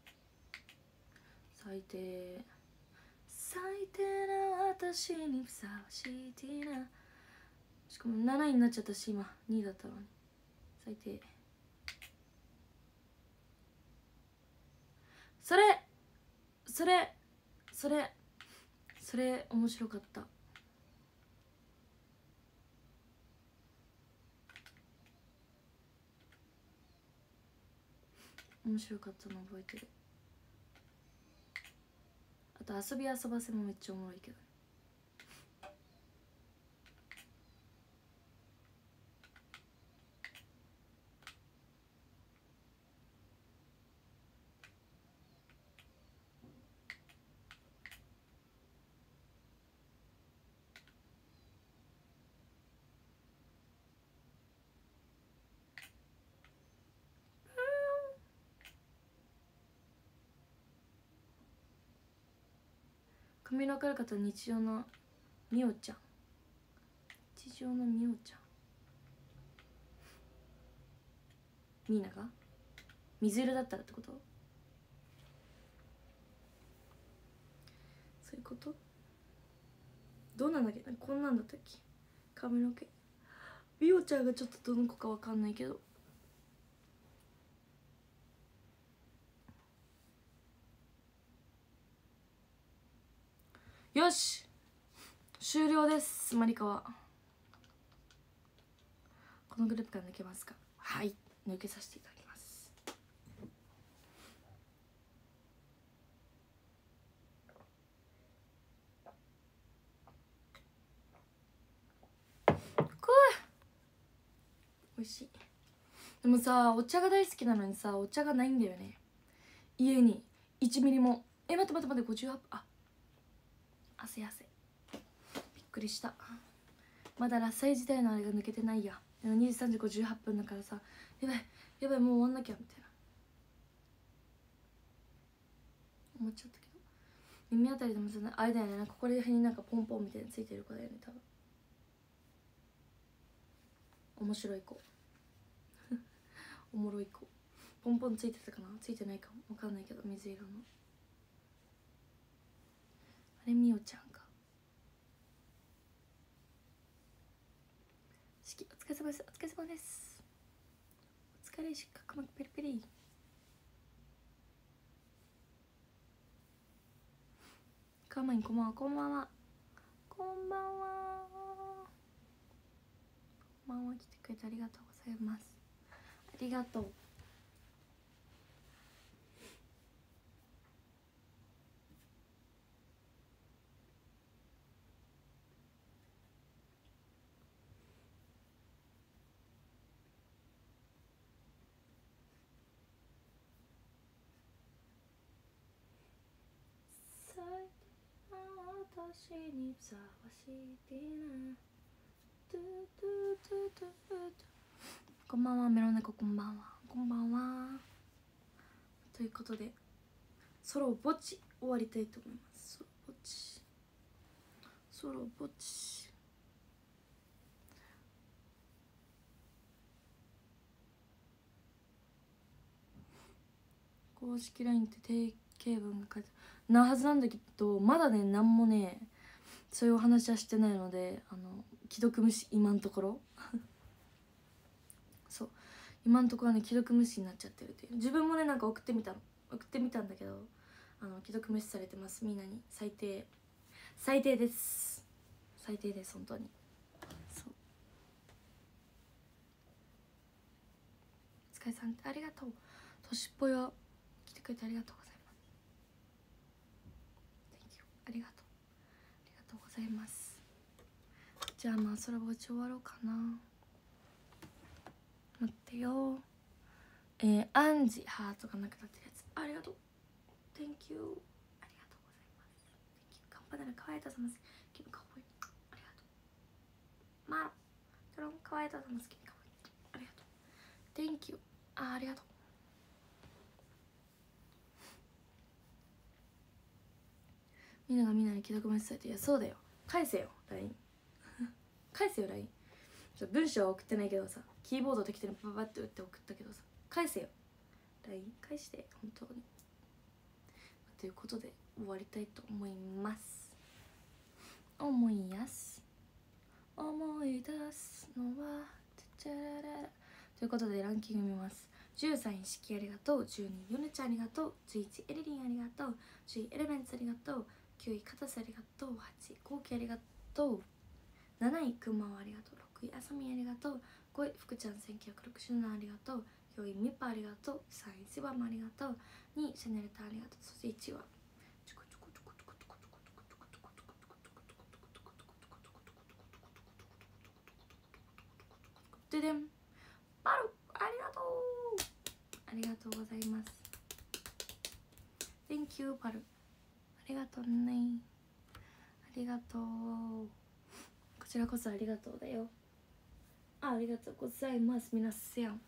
最低最低な私にふさわしいティーナ。しかもなないになっちゃったし今にいだったのに最低。それそれそれそれ面白かった。面白かったの覚えてる。あと遊び遊ばせもめっちゃおもろいけど。髪の明るかった日常のみおちゃん。日常のみおちゃん。みーなが水色だったらってこと。そういうこと。どうなんだっけ、こんなんだったっけ髪の毛。みおちゃんがちょっとどの子かわかんないけどよし終了です。マリカはこのグループから抜けますか？はい、抜けさせていただきます。こうおいしい。でもさ、お茶が大好きなのにさ、お茶がないんだよね、家にいちミリも。え、待って待って待って、ごじゅうはっぷん。あ、汗汗、びっくりした。まだラッサイ時代のあれが抜けてないや。でもにじさんじごじゅうはっぷんだからさ、やばいやばい、もう終わんなきゃみたいな思っちゃったけど、耳あたりでもさ、あれだよね、なんかこれ辺になんかポンポンみたいについてる子だよね、多分。面白い子おもろい子。ポンポンついてたかな、ついてないかもわかんないけど、水色のあれ、みおちゃんか。式お疲れ様です。お疲れ様です。お疲れ、しっかくまくペリペリ。かまいん、こんばんは。こんばんは。こんばんは。こんばんは。来てくれてありがとうございます。ありがとう。私にふさわしいな。トゥトゥトゥトゥトゥ。こんばんは、メロン猫。こんばんは。こんばんは。ということで、ソロぼっち終わりたいと思います。ソロぼっち。ソロぼっち。公式 ライン って定型文が書いてなはずなんだけど、まだね、なんもね、そういうお話はしてないので、あの既読無視、今のところそう、今のところはね、既読無視になっちゃってるっていう。自分もね、なんか送ってみたの送ってみたんだけど、あの既読無視されてます。みんなに最低、最低です、最低です、本当に。そう、お疲れさん、ありがとう。としっぽよ来てくれてありがとうございます。 Thank you、 ありがとう、ありがとうございます。じゃあまあ空ぼっち終わろうかな。待ってよ。えー、アンジハートがなくなってるやつ、ありがとう。 Thank you、 ありがとうございます。 Thank you、 カンパネル可愛いとさます。君かわいい、ありがとう。マロトロン可愛いとさます。君かわいい、ありがとう。 Thank you、 あ、ありがとう。みんながみんなに既読無視されて、いやそうだよ、返せよ ライン 返せよ ライン。 文章は送ってないけどさ、キーボードできてるのパパって打って送ったけどさ、返せよ ライン、 返して、本当に。ということで終わりたいと思います。思いやす思い出すのはチャラララということでランキング見ます。じゅうさんいしきありがとう、じゅうにいヨネちゃんありがとう、じゅういちエリリンありがとう、じゅういエレメンツありがとう、きゅういカタスありがとう、はちいコウキありがとう、なないくまはありがとう、ろくいあさみありがとう、ごい福ちゃんせんきゅうひゃくろくじゅうななありがとう、よんいミッパありがとう、さんいシバマありがとう、にいシャネルタありがとう、そしていちいはででん、パル、ありがとう、ありがとうございます。 Thank you パル、ありがとうね、ありがとう、こちらこそありがとうだよ。あ、ありがとうございます、皆さん。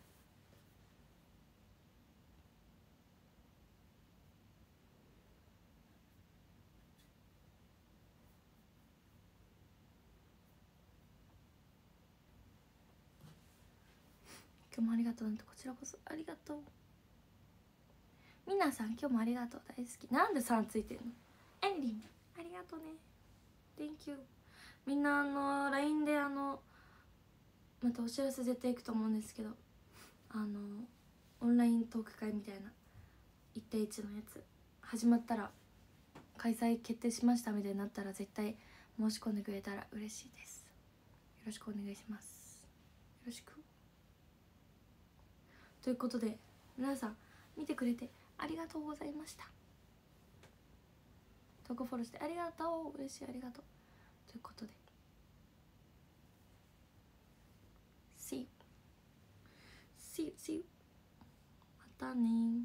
今日もありがとうなんて、こちらこそありがとう。みなさん今日もありがとう、大好き。なんでさんついてんの。エンリンありがとうね、 Thank you。 みんなあの ライン であのまたお知らせ絶対行くと思うんですけど、あのオンライントーク会みたいないち対いちのやつ始まったら開催決定しましたみたいになったら絶対申し込んでくれたら嬉しいです。よろしくお願いします。よろしく。ということで皆さん見てくれてありがとうございました。投稿フォローしてありがとう、嬉しい、ありがとう。ということで See you See you See you またね。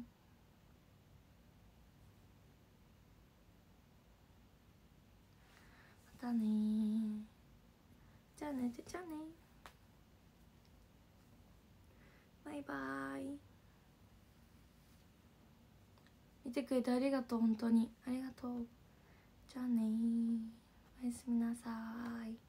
またね。じゃあね、じゃあね、バイバイ。見てくれてありがとう、本当にありがとう。じゃあね、おやすみなさい。